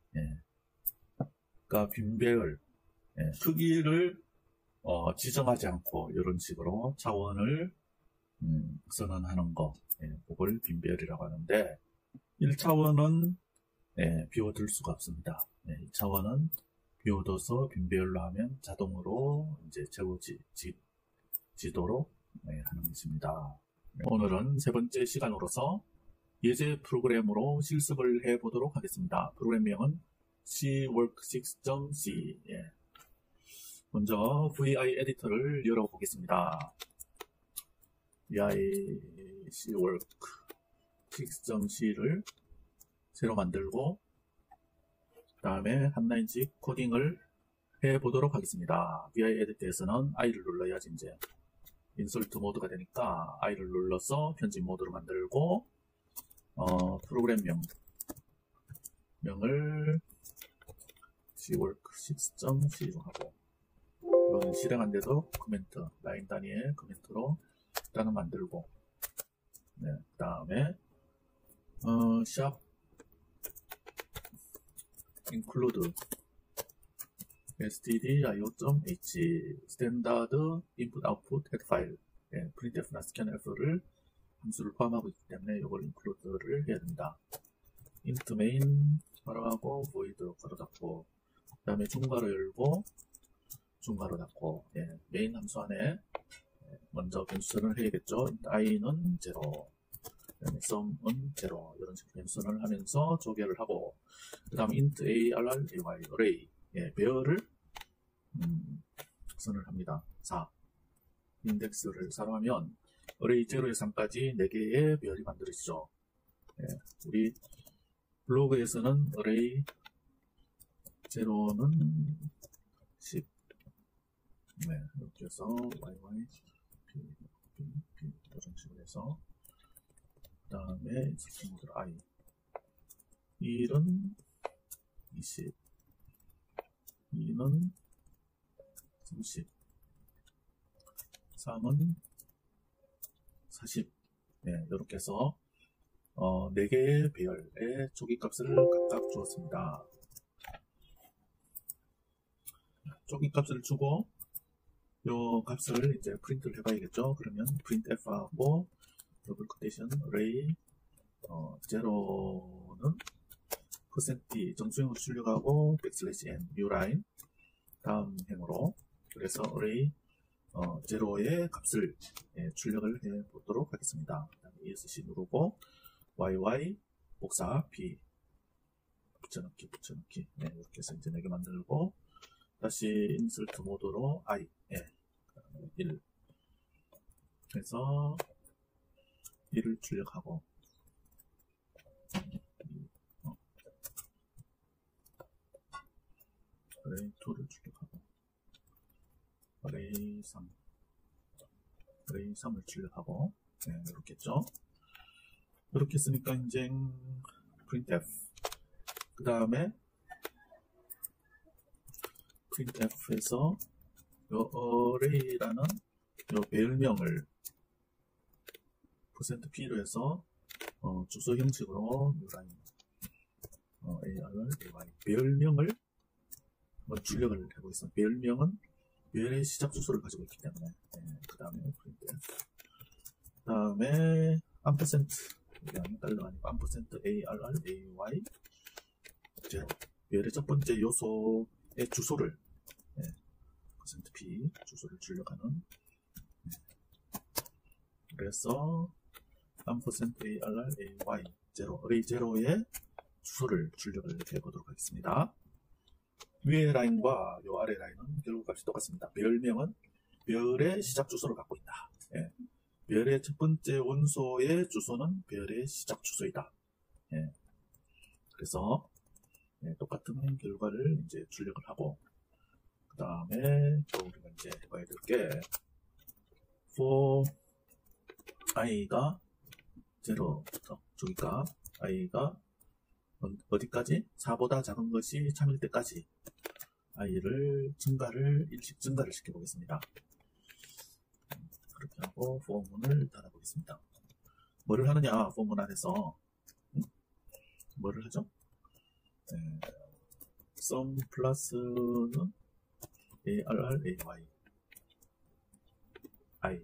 그러니까 빈배열 크기를 지정하지 않고 이런 식으로 차원을 선언하는 거 그걸 빈배열이라고 하는데 1차원은 비워둘 수가 없습니다. 2차원은 비워둬서 빈배열로 하면 자동으로 이제 채워지도록 하는 것입니다. 오늘은 세 번째 시간으로서 예제 프로그램으로 실습을 해보도록 하겠습니다. 프로그램명은 cwork6.c 먼저 vi 에디터를 열어보겠습니다. vi cwork6.c를 새로 만들고 그 다음에 한 라인씩 코딩을 해보도록 하겠습니다. vi 에디터에서는 i를 눌러야지 이제 인솔트 모드가 되니까 i를 눌러서 편집 모드로 만들고 프로그램명을 cwork6.c로 하고 이거는 실행한데도 코멘트 라인 단위의 코멘트로 일단은 만들고 그 다음에 샵 include stdio.h 스탠다드 input output head 파일 printf나 scanf를 함수를 포함하고 있기 때문에 이걸 include를 해야 됩니다. int main 괄호하고 void 괄호 닫고 그 다음에 중괄호 열고 중괄호 닫고 메인 함수 안에 먼저 변수를 해야겠죠. i는 0 그다음에 sum은 0 이런 식으로 변수를 하면서 조개를 하고 그 다음 int a, r, r, a, y, array 배열을 선을 합니다. 4 인덱스를 4로 하면 array 0에서 3까지 4개의 배열이 만들어지죠. 우리 블로그에서는 array 0는 10 이렇게 해서 yy p 이런 식으로 해서 그 다음에 스트링들 i 1은 20 2는 30 3은 40 이렇게 해서 4개의 배열의 초기값을 각각 주었습니다. 초기값을 주고 요 값을 이제 프린트를 해봐야겠죠. 그러면 printf하고 더블 코테이션 array 0는 %d 정수형으로 출력하고 백슬래시 n uline 다음 행으로 그래서 array 0의 값을 출력을 해 보도록 하겠습니다. ESC 누르고 yy 복사 b 붙여넣기 이렇게 해서 이제 4개 만들고 다시 insert 모드로 i 1 해서 1을 출력하고 array 2를 출력하고 array 3 array 3을 출력하고 이렇게 했죠. 이렇게 했으니까 이제 printf 그 다음에 printf에서 요 array라는 요 배열명을 %p로 해서 주소 형식으로 uline ARY 배열명을 출력을 해보겠습니다. 배열명은 배열의 시작 주소를 가지고 있기 때문에 그 다음에 printf 그 다음에 ampersand 달러 아니고 ampersand ARR AY 0 배열의 첫 번째 요소의 주소를 %p 주소를 출력하는 그래서 ampersand ARR AY 0 array 0의 주소를 출력을 해보도록 하겠습니다. 위의 라인과 요 아래 라인은 결국 값이 똑같습니다. 배열명은 배열의 시작 주소를 갖고 있다. 배열의 첫 번째 원소의 주소는 배열의 시작 주소이다. 그래서 똑같은 결과를 이제 출력을 하고 그 다음에 또 우리가 이제 해봐야 될 게 for i가 0부터 저기가 i가 어디까지? 4보다 작은 것이 참일 때까지 i를 일씩 증가를 시켜보겠습니다. 그렇게 하고 for문을 달아보겠습니다. 뭐를 하느냐? for문 안에서 뭐를 하죠? sum 플러스는 ARR AY i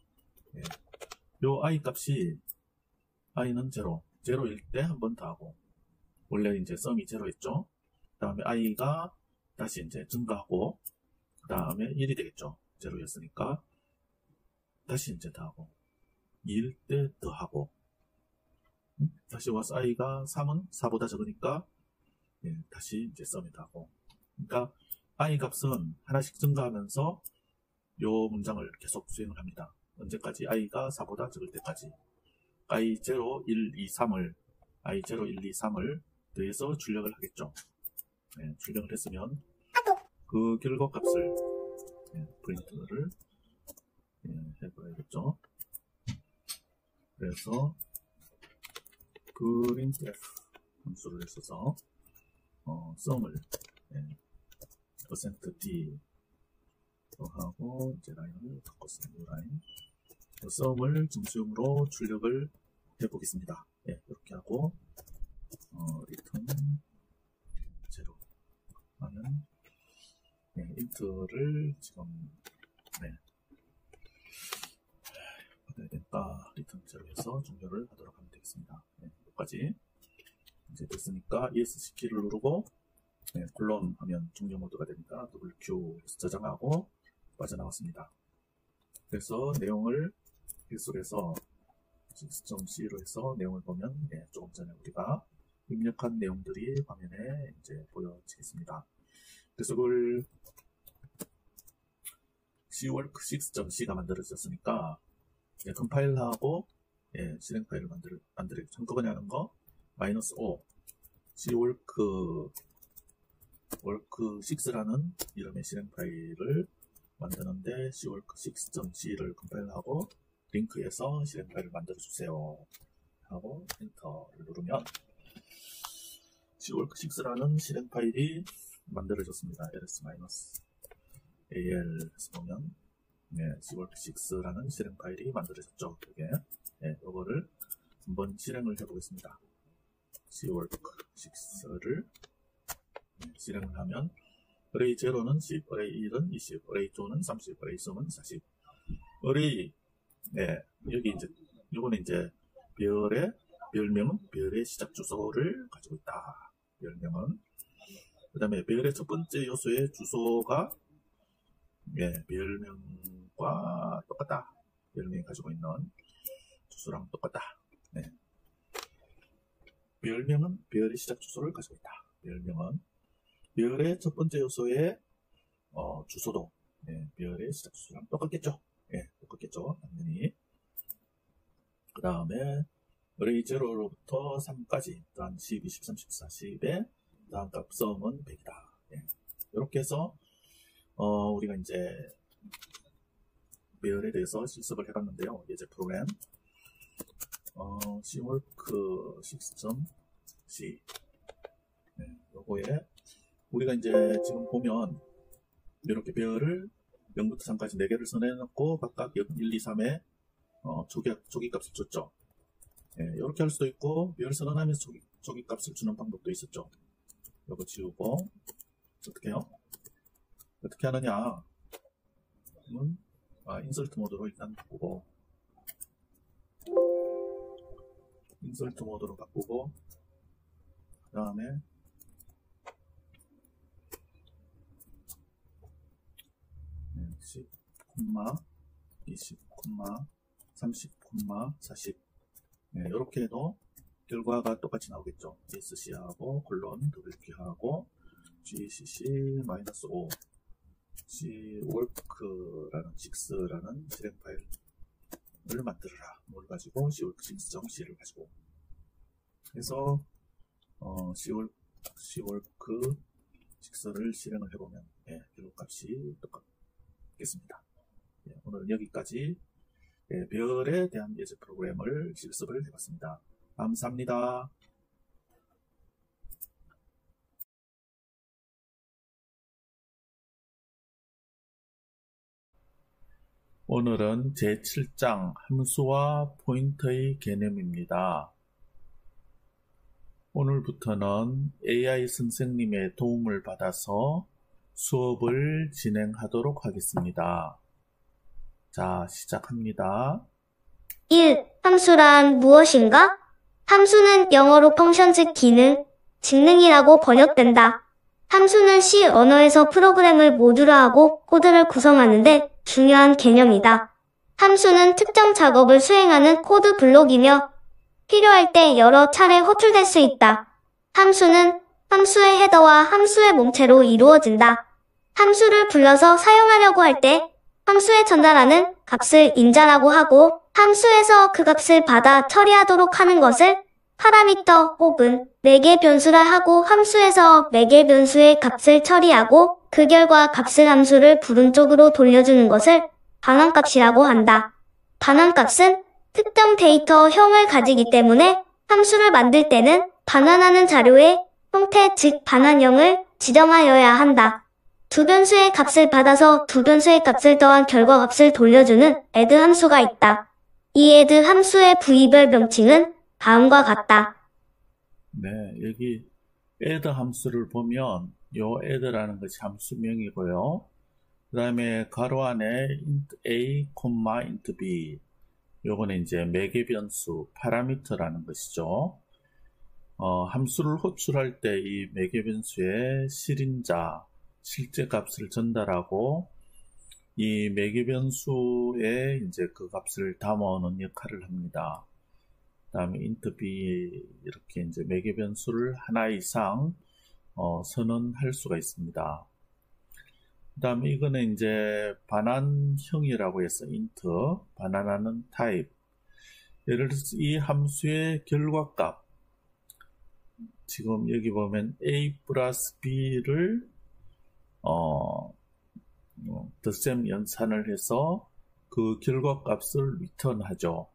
요 i 값이 i는 0일 때 한 번 더 하고 원래 이제 썸이 0였죠. 그 다음에 i가 다시 이제 증가하고 그 다음에 1이 되겠죠. 0였으니까 다시 이제 더 하고 2일 때 더 하고 다시 와서 i가 3은 4보다 적으니까 다시 이제 썸이 더 하고 그러니까 i 값은 하나씩 증가하면서 요 문장을 계속 수행을 합니다. 언제까지? i가 4보다 적을 때까지 i0, 1, 2, 3을 i0, 1, 2, 3을 더해서 출력을 하겠죠. 출력을 했으면 그 결과값을 프린트를 해봐야겠죠. 그래서 printf 함수를 써서 sum을 %d 하고 이제 라인을 바꿨어요. 라인 sum을 정수형으로 출력을 해보겠습니다. 예, 이렇게 하고 return 0 하면 int를 지금 받아야 되니까 return 0에서 종료를 하도록 하면 되겠습니다. 여기까지 이제 됐으니까 ESC 키를 누르고 콜론 하면 종료 모드가 됩니다. WQ 해서 저장하고 빠져나왔습니다. 그래서 내용을 필수에서 .c로 해서 내용을 보면 조금 전에 우리가 입력한 내용들이 화면에 이제 보여지겠습니다. 그래서 그걸 cwork6.c가 만들어졌으니까 컴파일하고 실행 파일을 만들기 한꺼번에 하는 거 -5 cwork6라는 이름의 실행 파일을 만드는데 cwork6.c를 컴파일하고 링크에서 실행 파일을 만들어 주세요 하고 엔터를 누르면 cwork6라는 실행 파일이 만들어졌습니다. ls-al-에서 보면 cwork6라는 실행 파일이 만들어졌죠. 이거를 한번 실행을 해보겠습니다. cwork6를 실행을 하면 array 0는 10, array 1은 20, array 2는 30, array 3은 40. array 여기 이제 요거는 이제 별명은 별의 시작 주소를 가지고 있다. 별명은 그 다음에 별의 첫 번째 요소의 주소가 별명과 똑같다. 별명이 가지고 있는 주소랑 똑같다. 별명은 별의 시작 주소를 가지고 있다. 별명은 별의 첫 번째 요소의 주소도 별의 시작 주소랑 똑같겠죠. 똑같겠죠. 당연히. 그 다음에 array 0로부터 3까지 또한 10, 20, 30, 40의 다음 값 sum은 100이다. 이렇게 해서 우리가 이제 별에 대해서 실습을 해봤는데요. 예제 프로그램 cwork6.c 요거에 우리가 이제 지금 보면 이렇게 별을 0부터 3까지 4개를 선해놓고 각각 1, 2, 3에 초기 값을 줬죠. 이렇게 할 수도 있고 별 선언하면서 초기 값을 주는 방법도 있었죠. 이거 지우고 어떻게 해요? 어떻게 하느냐? 인설트 모드로 일단 바꾸고 인설트 모드로 바꾸고 그 다음에 10, 20, 30, 40 이렇게 해도 결과가 똑같이 나오겠죠. ESC하고 콜론 WQ하고 GCC-5 cwork6라는 실행 파일을 만들어라. 뭘 가지고 cwork6.c를 가지고 그래서 cwork6를 실행을 해보면 결과값이 똑같겠습니다. 오늘은 여기까지 별에 대한 예제 프로그램을 실습을 해봤습니다. 감사합니다. 오늘은 제7장 함수와 포인터의 개념입니다. 오늘부터는 AI 선생님의 도움을 받아서 수업을 진행하도록 하겠습니다. 자, 시작합니다. 1. 함수란 무엇인가? 함수는 영어로 펑션 즉 기능, 직능이라고 번역된다. 함수는 C 언어에서 프로그램을 모듈화하고 코드를 구성하는데 중요한 개념이다. 함수는 특정 작업을 수행하는 코드 블록이며 필요할 때 여러 차례 호출될 수 있다. 함수는 함수의 헤더와 함수의 몸체로 이루어진다. 함수를 불러서 사용하려고 할 때 함수에 전달하는 값을 인자라고 하고 함수에서 그 값을 받아 처리하도록 하는 것을 파라미터 혹은 매개 변수라 하고 함수에서 매개 변수의 값을 처리하고 그 결과 값을 함수를 부른 쪽으로 돌려주는 것을 반환값이라고 한다. 반환값은 특정 데이터형을 가지기 때문에 함수를 만들 때는 반환하는 자료의 형태 즉 반환형을 지정하여야 한다. 두 변수의 값을 받아서 두 변수의 값을 더한 결과 값을 돌려주는 add 함수가 있다. 이 add 함수의 부위별 명칭은 다음과 같다. 네, 여기 add 함수를 보면 요 add라는 것이 함수명이고요. 그 다음에 괄호 안에 int a, int b 요거는 이제 매개 변수, 파라미터라는 것이죠. 함수를 호출할 때 이 매개 변수의 실인자, 실제 값을 전달하고 이 매개 변수에 이제 그 값을 담아오는 역할을 합니다. 그 다음에 int b 이렇게 이제 매개 변수를 하나 이상 선언할 수가 있습니다. 그 다음에 이거는 이제 반환형이라고 해서 int, 반환하는 타입. 예를 들어서 이 함수의 결과값, 지금 여기 보면 a 플러스 b를 덧셈 연산을 해서 그 결과값을 리턴하죠.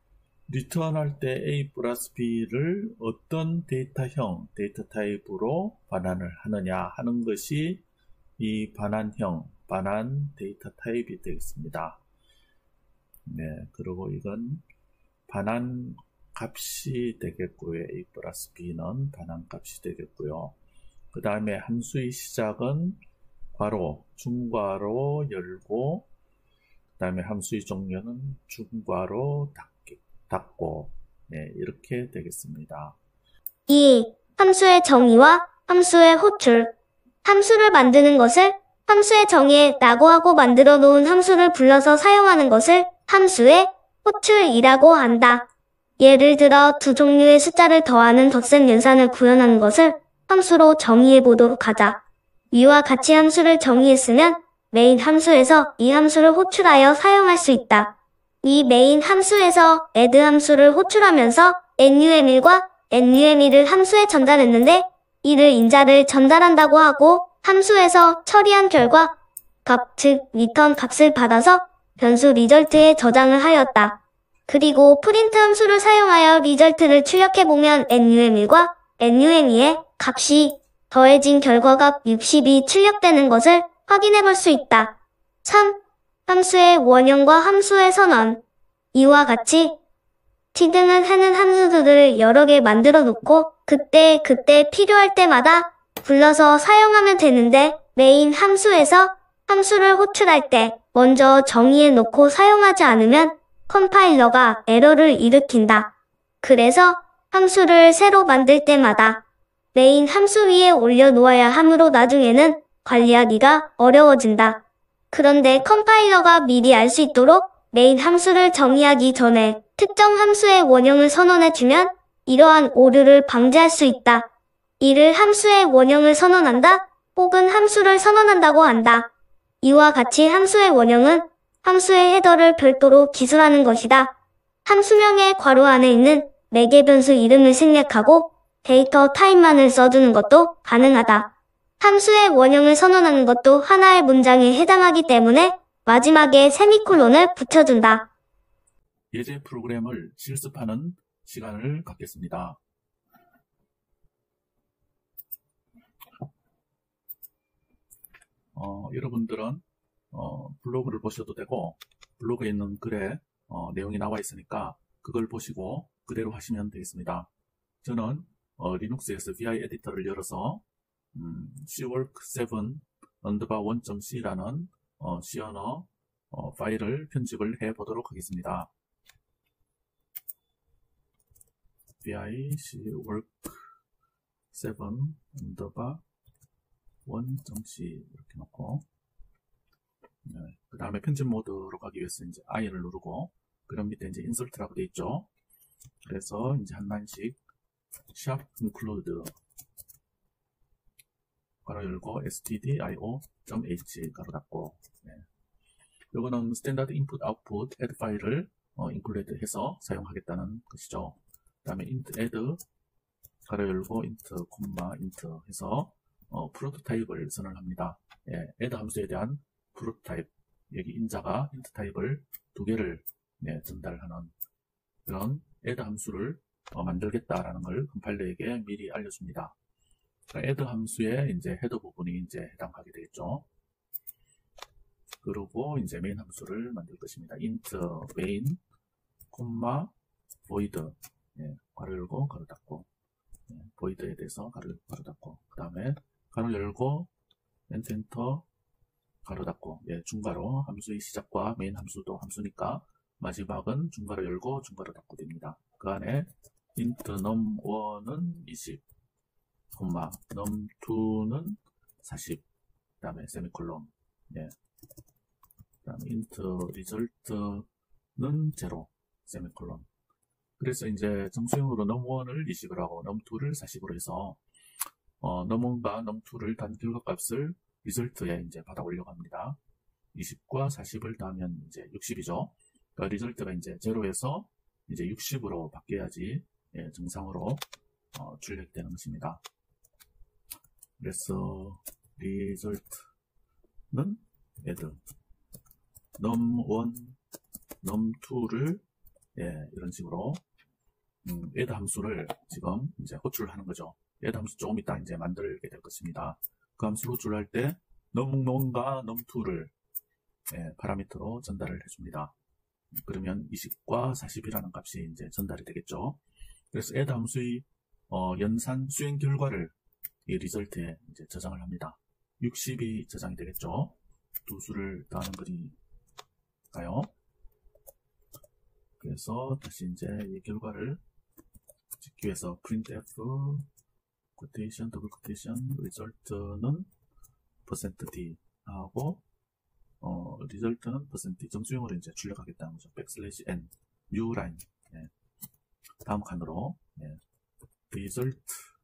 리턴할 때 a 플러스 b를 어떤 데이터형, 데이터 타입으로 반환을 하느냐 하는 것이 이 반환형, 반환 데이터 타입이 되겠습니다. 네, 그리고 이건 반환 값이 되겠고요. a 플러스 b는 반환 값이 되겠고요. 그 다음에 함수의 시작은 괄호, 중괄호 열고, 그 다음에 함수의 종료는 중괄호 닫고, 네, 이렇게 되겠습니다. 2. 함수의 정의와 함수의 호출. 함수를 만드는 것을 함수의 정의에 라고 하고 만들어 놓은 함수를 불러서 사용하는 것을 함수의 호출이라고 한다. 예를 들어 두 종류의 숫자를 더하는 덧셈 연산을 구현하는 것을 함수로 정의해 보도록 하자. 위와 같이 함수를 정의했으면 메인 함수에서 이 함수를 호출하여 사용할 수 있다. 이 메인 함수에서 add 함수를 호출하면서 num일과 num이를 함수에 전달했는데 이를 인자를 전달한다고 하고 함수에서 처리한 결과 값, 즉 return 값을 받아서 변수 result에 저장을 하였다. 그리고 print 함수를 사용하여 result를 출력해보면 num일과 num이의 값이 더해진 결과값 60이 출력되는 것을 확인해볼 수 있다. 3. 함수의 원형과 함수의 선언. 이와 같이 t 등을 하는 함수들을 여러 개 만들어 놓고 그때 필요할 때마다 불러서 사용하면 되는데 메인 함수에서 함수를 호출할 때 먼저 정의해 놓고 사용하지 않으면 컴파일러가 에러를 일으킨다. 그래서 함수를 새로 만들 때마다 메인 함수 위에 올려놓아야 하므로 나중에는 관리하기가 어려워진다. 그런데 컴파일러가 미리 알 수 있도록 메인 함수를 정의하기 전에 특정 함수의 원형을 선언해주면 이러한 오류를 방지할 수 있다. 이를 함수의 원형을 선언한다 혹은 함수를 선언한다고 한다. 이와 같이 함수의 원형은 함수의 헤더를 별도로 기술하는 것이다. 함수명의 괄호 안에 있는 매개 변수 이름을 생략하고 데이터 타입만을 써주는 것도 가능하다. 함수의 원형을 선언하는 것도 하나의 문장에 해당하기 때문에 마지막에 세미콜론을 붙여준다. 예제 프로그램을 실습하는 시간을 갖겠습니다. 여러분들은 블로그를 보셔도 되고 블로그에 있는 글에 내용이 나와 있으니까 그걸 보시고 그대로 하시면 되겠습니다. 저는 리눅스에서 VI 에디터를 열어서 cwork7_1.c라는 C 언어 파일을 편집을 해 보도록 하겠습니다. VI cwork7_1.c 이렇게 놓고 네, 그 다음에 편집 모드로 가기 위해서 이제 I를 누르고 그럼 밑에 이제 인설트라고 되어 있죠. 그래서 이제 한 단씩 샵 include 가로 열고 stdio.h 가로 닫고 네. 이거는 스탠다드 인풋 아웃풋 add 파일을 include 해서 사용하겠다는 것이죠. 그 다음에 int add 가로 열고 int, int 해서 프로토타입을 선언합니다. 예, add 함수에 대한 프로토타입, 여기 인자가 int 타입을 두 개를 전달하는 그런 add 함수를 만들겠다라는 걸 컴파일러에게 미리 알려줍니다. 그러니까 add 함수의 이제 헤더 부분이 이제 해당하게 되겠죠. 그리고 이제 메인 함수를 만들 것입니다. int main, void 예, 괄호 열고 괄호 닫고, 예, void에 대해서 괄호 닫고, 그 다음에 괄호 열고 엔터 괄호 닫고, 예, 중괄호 함수의 시작과 메인 함수도 함수니까 마지막은 중괄호 열고 중괄호 닫고 됩니다. 그 안에 int num1은 20, num2는 40, 그 다음에 세미콜론, 예, 그 다음에 int result는 0, 세미콜론. 그래서 이제 정수형으로 num1을 20으로 하고 num2를 40으로 해서 num1과 num2를 단 결과값을 리절트에 이제 받아 올려갑니다. 20과 40을 더하면 이제 60이죠. 그러니까 리절트가 이제 0에서 이제 60으로 바뀌어야지, 예, 정상으로 출력되는 것입니다. 그래서 리절트는 add num1, num2를, 예, 이런 식으로 add 함수를 지금 이제 호출하는 거죠. add 함수 조금 이따 이제 만들게 될 것입니다. 그 함수를 호출할 때 num1과 num2를, 예, 파라미터로 전달을 해줍니다. 그러면 20과 40이라는 값이 이제 전달이 되겠죠. 그래서 add 함수의 연산 수행 결과를 이 리절트에 이제 저장을 합니다. 60이 저장이 되겠죠. 두 수를 더하는 거니까요. 그래서 다시 이제 이 결과를 찍기 위해서 printf quotation, 더블 quotation, result는 %d 하고 result는 %d 정수형으로 이제 출력하겠다는 거죠. \n new line, 예. 다음 칸으로, 예. result,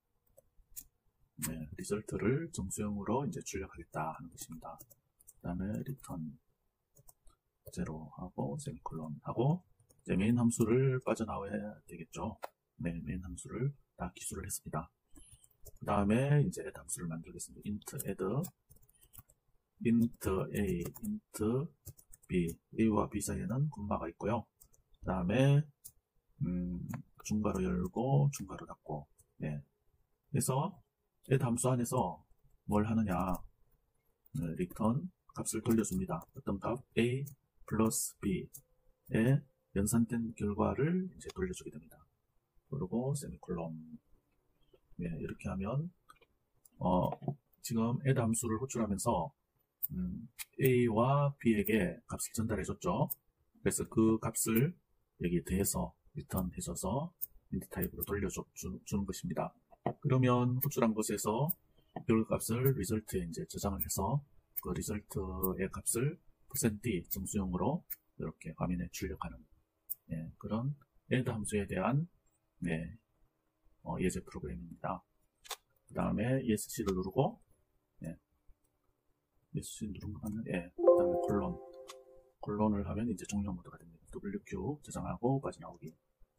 네, result를 정수형으로 이제 출력하겠다 하는 것입니다. 그 다음에 return 0 하고 세미콜론 하고 이제 메인 함수를 빠져나와야 되겠죠. 네, 메인 함수를 다 기술을 했습니다. 그 다음에 이제 add 함수를 만들겠습니다. int add int a, int b, a와 b 사이에는 콤마가 있고요. 그 다음에 중괄호 열고 중괄호 닫고, 네. 그래서 add 함수 안에서 뭘 하느냐, 네, return 값을 돌려줍니다. 어떤 값? a 플러스 b에 연산된 결과를 이제 돌려주게 됩니다. 그리고 세미콜론, 네, 이렇게 하면 지금 add 함수를 호출하면서 a와 b에게 값을 전달해 줬죠. 그래서 그 값을 여기에 대해서 return 해줘서 int 타입으로 돌려주는 것입니다. 그러면 호출한 것에서 결과값을 result에 이제 저장을 해서 그 result의 값을 %d 정수형으로 이렇게 화면에 출력하는, 예, 그런 add 함수에 대한, 네, 예제 프로그램입니다. 그 다음에 ESC를 누르고, 예, ESC 누른 거 맞나요? 예, 그 다음에 콜론을 하면 이제 종료 모드가 됩니다. WQ 저장하고 빠져나오기.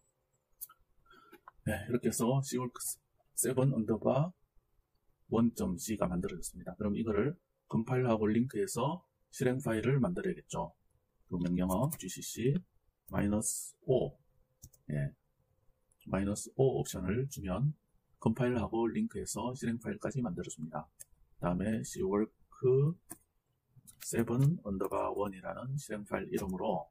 네, 이렇게 해서 cwork7 언더바 1.c가 만들어졌습니다. 그럼 이거를 컴파일하고 링크해서 실행 파일을 만들어야겠죠. 그 명령어 gcc -o, 예, -o 옵션을 주면 컴파일하고 링크해서 실행 파일까지 만들어줍니다. 그 다음에 cwork7 언더바 1이라는 실행 파일 이름으로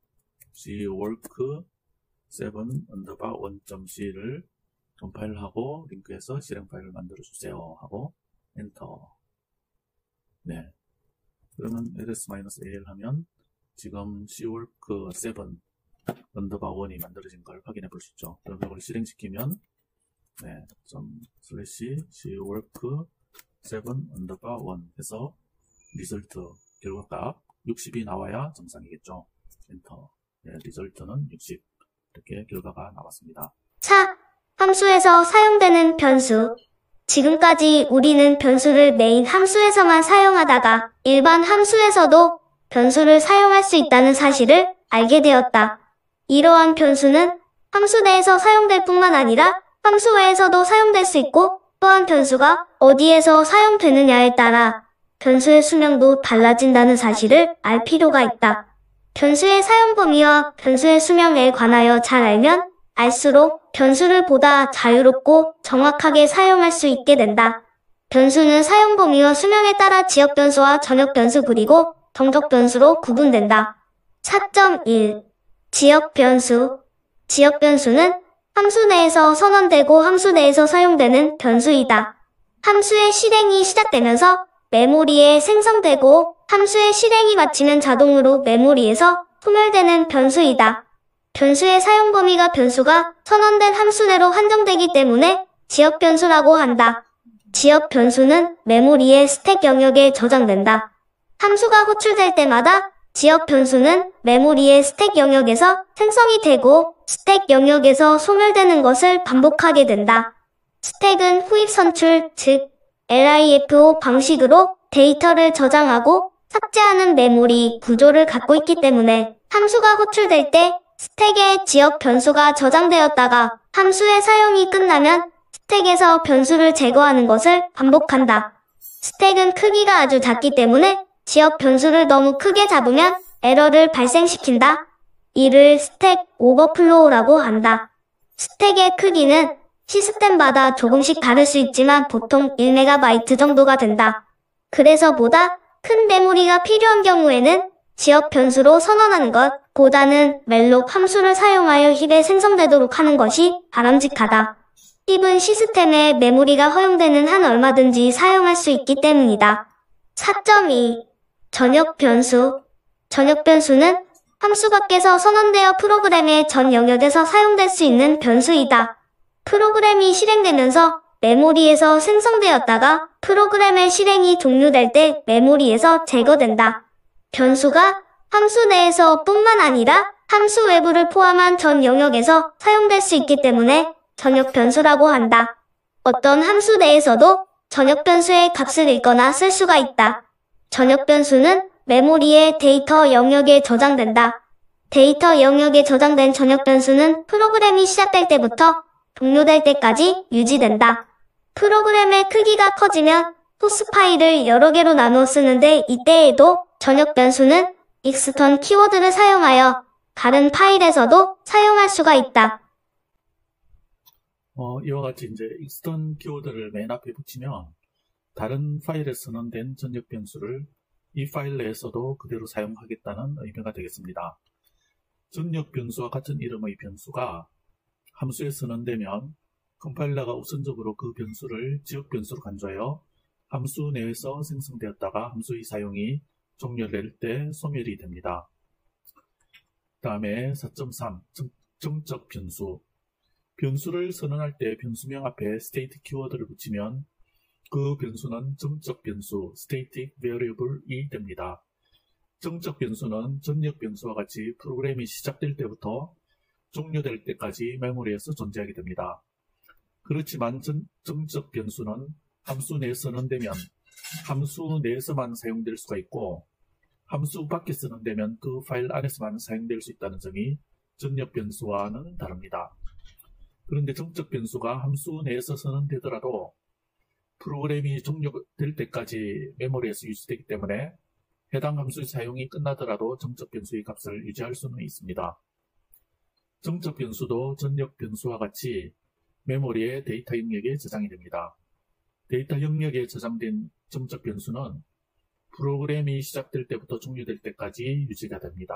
cwork7 언더바 1.c를 컴파일하고 링크해서 실행 파일을 만들어 주세요 하고 엔터. 네, 그러면 ls-al 하면 지금 cwork7 언더바 1이 만들어진 걸 확인해 볼 수 있죠. 그럼 이걸 실행시키면, 네, /cwork7 언더바 1 해서 리절트 결과값 60이 나와야 정상이겠죠. 엔터. 네, 리절트는 60. 이렇게 결과가 나왔습니다. 차, 함수에서 사용되는 변수. 지금까지 우리는 변수를 메인 함수에서만 사용하다가 일반 함수에서도 변수를 사용할 수 있다는 사실을 알게 되었다. 이러한 변수는 함수 내에서 사용될 뿐만 아니라 함수 외에서도 사용될 수 있고, 또한 변수가 어디에서 사용되느냐에 따라 변수의 수명도 달라진다는 사실을 알 필요가 있다. 변수의 사용 범위와 변수의 수명에 관하여 잘 알면 알수록 변수를 보다 자유롭고 정확하게 사용할 수 있게 된다. 변수는 사용 범위와 수명에 따라 지역 변수와 전역 변수 그리고 동적 변수로 구분된다. 4.1 지역 변수. 지역 변수는 함수 내에서 선언되고 함수 내에서 사용되는 변수이다. 함수의 실행이 시작되면서 메모리에 생성되고 함수의 실행이 마치면 자동으로 메모리에서 소멸되는 변수이다. 변수의 사용 범위가 변수가 선언된 함수 내로 한정되기 때문에 지역 변수라고 한다. 지역 변수는 메모리의 스택 영역에 저장된다. 함수가 호출될 때마다 지역 변수는 메모리의 스택 영역에서 생성이 되고 스택 영역에서 소멸되는 것을 반복하게 된다. 스택은 후입 선출, 즉 LIFO 방식으로 데이터를 저장하고 삭제하는 메모리 구조를 갖고 있기 때문에 함수가 호출될 때 스택에 지역 변수가 저장되었다가 함수의 사용이 끝나면 스택에서 변수를 제거하는 것을 반복한다. 스택은 크기가 아주 작기 때문에 지역 변수를 너무 크게 잡으면 에러를 발생시킨다. 이를 스택 오버플로우라고 한다. 스택의 크기는 시스템마다 조금씩 다를 수 있지만 보통 1MB 정도가 된다. 그래서 보다 큰 메모리가 필요한 경우에는 지역 변수로 선언하는 것보다는 멜록 함수를 사용하여 힙에 생성되도록 하는 것이 바람직하다. 힙은 시스템에 메모리가 허용되는 한 얼마든지 사용할 수 있기 때문이다. 4.2. 전역 변수. 전역 변수는 함수 밖에서 선언되어 프로그램의 전 영역에서 사용될 수 있는 변수이다. 프로그램이 실행되면서 메모리에서 생성되었다가 프로그램의 실행이 종료될 때 메모리에서 제거된다. 변수가 함수 내에서 뿐만 아니라 함수 외부를 포함한 전 영역에서 사용될 수 있기 때문에 전역 변수라고 한다. 어떤 함수 내에서도 전역 변수의 값을 읽거나 쓸 수가 있다. 전역 변수는 메모리의 데이터 영역에 저장된다. 데이터 영역에 저장된 전역 변수는 프로그램이 시작될 때부터 종료될 때까지 유지된다. 프로그램의 크기가 커지면 소스 파일을 여러 개로 나누어 쓰는데 이때에도 전역 변수는 익스턴 키워드를 사용하여 다른 파일에서도 사용할 수가 있다. 이와 같이 이제 익스턴 키워드를 맨 앞에 붙이면 다른 파일에 선언된 전역 변수를 이 파일 내에서도 그대로 사용하겠다는 의미가 되겠습니다. 전역 변수와 같은 이름의 변수가 함수에 선언되면 컴파일러가 우선적으로 그 변수를 지역 변수로 간주하여 함수 내에서 생성되었다가 함수의 사용이 종료될 때 소멸이 됩니다. 그 다음에 4.3 정적 변수. 변수를 선언할 때 변수명 앞에 state 키워드를 붙이면 그 변수는 정적 변수 static variable이 됩니다. 정적 변수는 전역 변수와 같이 프로그램이 시작될 때부터 종료될 때까지 메모리에서 존재하게 됩니다. 그렇지만 정적 변수는 함수 내에 선언되면 함수 내에서만 사용될 수가 있고 함수 밖에 선언되면 그 파일 안에서만 사용될 수 있다는 점이 전역 변수와는 다릅니다. 그런데 정적 변수가 함수 내에서 선언되더라도 프로그램이 종료될 때까지 메모리에서 유지되기 때문에 해당 함수의 사용이 끝나더라도 정적 변수의 값을 유지할 수는 있습니다. 정적 변수도 전역 변수와 같이 메모리의 데이터 영역에 저장이 됩니다. 데이터 영역에 저장된 정적 변수는 프로그램이 시작될 때부터 종료될 때까지 유지가 됩니다.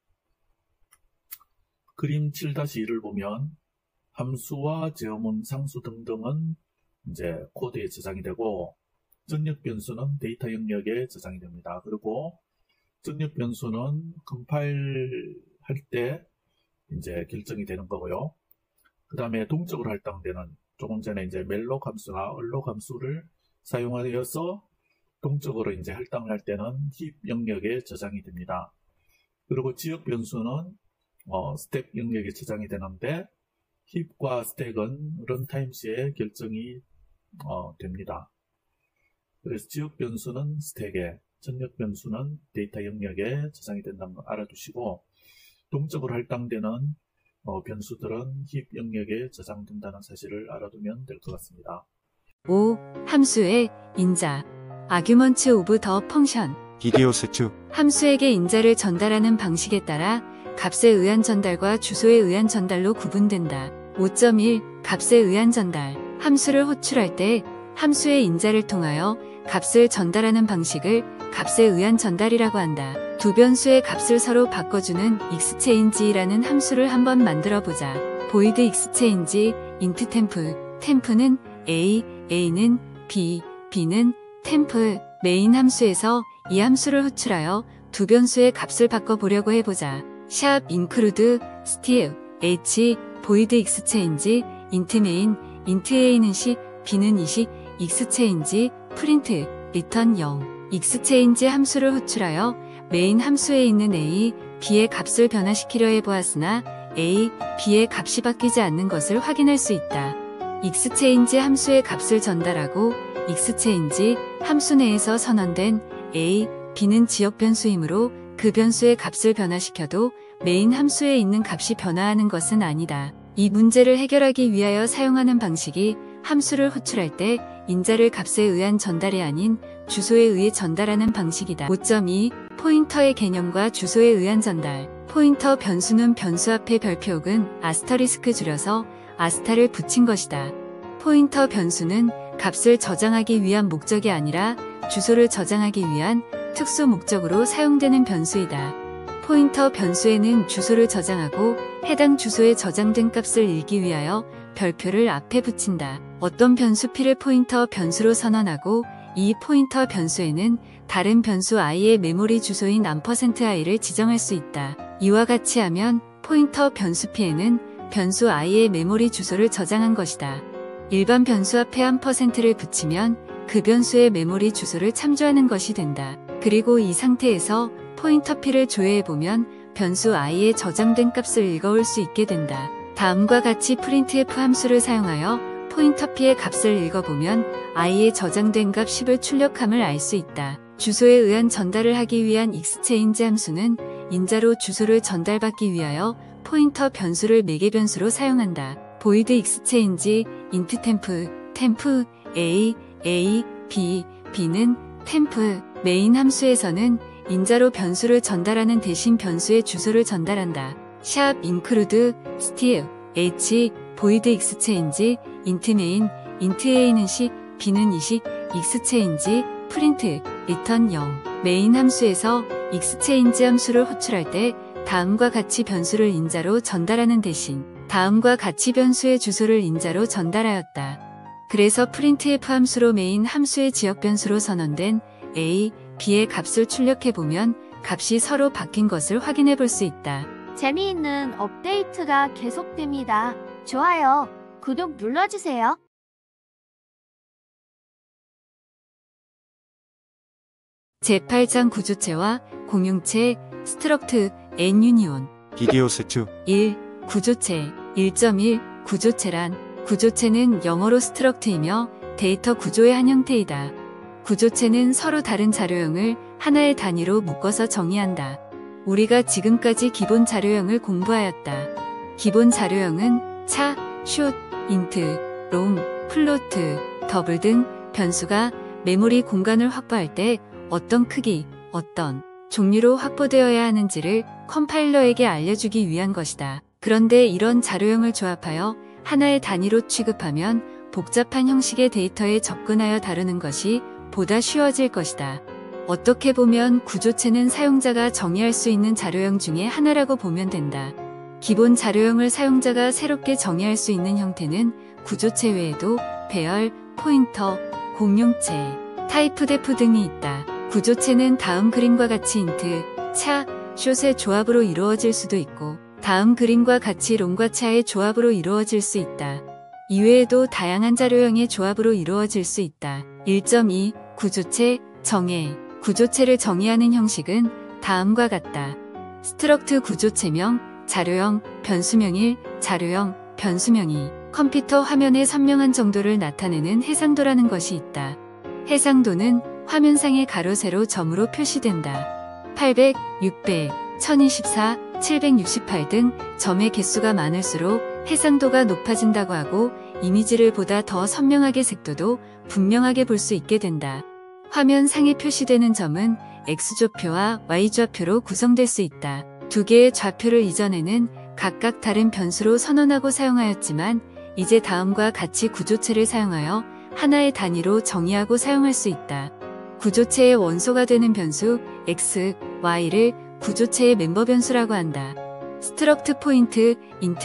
그림 7-1을 보면 함수와 제어문, 상수 등등은 이제 코드에 저장이 되고 전역 변수는 데이터 영역에 저장이 됩니다. 그리고 전역 변수는 컴파일 할 때 이제 결정이 되는 거고요. 그 다음에 동적으로 할당되는 조금 전에 이제 멜록 함수나 얼록 함수를 사용하여서 동적으로 이제 할당을 할 때는 힙 영역에 저장이 됩니다. 그리고 지역 변수는 스택 영역에 저장이 되는데 힙과 스택은 런타임 시에 결정이 됩니다. 그래서 지역 변수는 스택에, 전역 변수는 데이터 영역에 저장이 된다는 걸 알아두시고 동적으로 할당되는 변수들은 힙 영역에 저장된다는 사실을 알아두면 될 것 같습니다. 5. 함수의 인자 Argument of the function 이디오스2 함수에게 인자를 전달하는 방식에 따라 값에 의한 전달과 주소에 의한 전달로 구분된다. 5.1 값에 의한 전달 함수를 호출할 때 함수의 인자를 통하여 값을 전달하는 방식을 값에 의한 전달이라고 한다. 두 변수의 값을 서로 바꿔주는 exchange라는 함수를 한번 만들어 보자. 보이드 익스체인지 인트 템프, 템프는 A, A는 B, B는 템프. 메인 함수에서 이 함수를 호출하여 두 변수의 값을 바꿔보려고 해보자. 샵 include std h 보이드 익스체인지 인트 메인 인트 A는 10, B는 20, 익스체인지 프린트 리턴 0. 익스체인지 함수를 호출하여 메인 함수에 있는 A, B의 값을 변화시키려 해보았으나 A, B의 값이 바뀌지 않는 것을 확인할 수 있다. 익스체인지 함수의 값을 전달하고 익스체인지 함수 내에서 선언된 A, B는 지역 변수이므로 그 변수의 값을 변화시켜도 메인 함수에 있는 값이 변화하는 것은 아니다. 이 문제를 해결하기 위하여 사용하는 방식이 함수를 호출할 때 인자를 값에 의한 전달이 아닌 주소에 의해 전달하는 방식이다. 5.2 포인터의 개념과 주소에 의한 전달. 포인터 변수는 변수 앞에 별표 혹은 아스터리스크 줄여서 아스타를 붙인 것이다. 포인터 변수는 값을 저장하기 위한 목적이 아니라 주소를 저장하기 위한 특수 목적으로 사용되는 변수이다. 포인터 변수에는 주소를 저장하고 해당 주소에 저장된 값을 읽기 위하여 별표를 앞에 붙인다. 어떤 변수 P를 포인터 변수로 선언하고 이 포인터 변수에는 다른 변수 i의 메모리 주소인 %i를 지정할 수 있다. 이와 같이 하면 포인터 변수 P에는 변수 i의 메모리 주소를 저장한 것이다. 일반 변수 앞에 %를 붙이면 그 변수의 메모리 주소를 참조하는 것이 된다. 그리고 이 상태에서 포인터 P를 조회해보면 변수 i에 저장된 값을 읽어올 수 있게 된다. 다음과 같이 printf 함수를 사용하여 포인터 P의 값을 읽어보면 i에 저장된 값 10을 출력함을 알 수 있다. 주소에 의한 전달을 하기 위한 익스체인지 함수는 인자로 주소를 전달받기 위하여 포인터 변수를 매개 변수로 사용한다. 보이드 익스체인지 인트 템프, 템프 A, B, B는 템프. 메인 함수에서는 인자로 변수를 전달하는 대신 변수의 주소를 전달한다. 샵 include std h 보이드 익스체인지 인트 메인 인트 A는 10, B는 20, 익스체인지 프린트 리턴 0. 메인 함수에서 익스체인지 함수를 호출할 때 다음과 같이 변수를 인자로 전달하는 대신 다음과 같이 변수의 주소를 인자로 전달하였다. 그래서 printf 함수로 메인 함수의 지역 변수로 선언된 A, B의 값을 출력해보면 값이 서로 바뀐 것을 확인해 볼 수 있다. 재미있는 업데이트가 계속됩니다. 좋아요, 구독 눌러주세요. 제8장 구조체와 공용체 스트럭트 앤 유니온 비디오 세트 1. 구조체 1.1 구조체란 구조체는 영어로 스트럭트이며 데이터 구조의 한 형태이다. 구조체는 서로 다른 자료형을 하나의 단위로 묶어서 정의한다. 우리가 지금까지 기본 자료형을 공부하였다. 기본 자료형은 차, 숏, 인트, 롱, 플로트, 더블 등 변수가 메모리 공간을 확보할 때 어떤 크기, 어떤 종류로 확보되어야 하는지를 컴파일러에게 알려주기 위한 것이다. 그런데 이런 자료형을 조합하여 하나의 단위로 취급하면 복잡한 형식의 데이터에 접근하여 다루는 것이 보다 쉬워질 것이다. 어떻게 보면 구조체는 사용자가 정의할 수 있는 자료형 중에 하나라고 보면 된다. 기본 자료형을 사용자가 새롭게 정의할 수 있는 형태는 구조체 외에도 배열, 포인터, 공용체, 타입def 등이 있다. 구조체는 다음 그림과 같이 인트, 차, 숏의 조합으로 이루어질 수도 있고 다음 그림과 같이 롱과 차의 조합으로 이루어질 수 있다. 이외에도 다양한 자료형의 조합으로 이루어질 수 있다. 1.2 구조체 정의 구조체를 정의하는 형식은 다음과 같다. 스트럭트 구조체명 자료형 변수명일 자료형 변수명이 컴퓨터 화면의 선명한 정도를 나타내는 해상도라는 것이 있다. 해상도는 화면상의 가로 세로 점으로 표시된다. 800, 600, 1024, 768 등 점의 개수가 많을수록 해상도가 높아진다고 하고 이미지를 보다 더 선명하게 색도도 분명하게 볼 수 있게 된다. 화면 상에 표시되는 점은 X좌표와 Y좌표로 구성될 수 있다. 두 개의 좌표를 이전에는 각각 다른 변수로 선언하고 사용하였지만 이제 다음과 같이 구조체를 사용하여 하나의 단위로 정의하고 사용할 수 있다. 구조체의 원소가 되는 변수 X, Y를 구조체의 멤버 변수라고 한다. 스트럭트 포인트, 인트,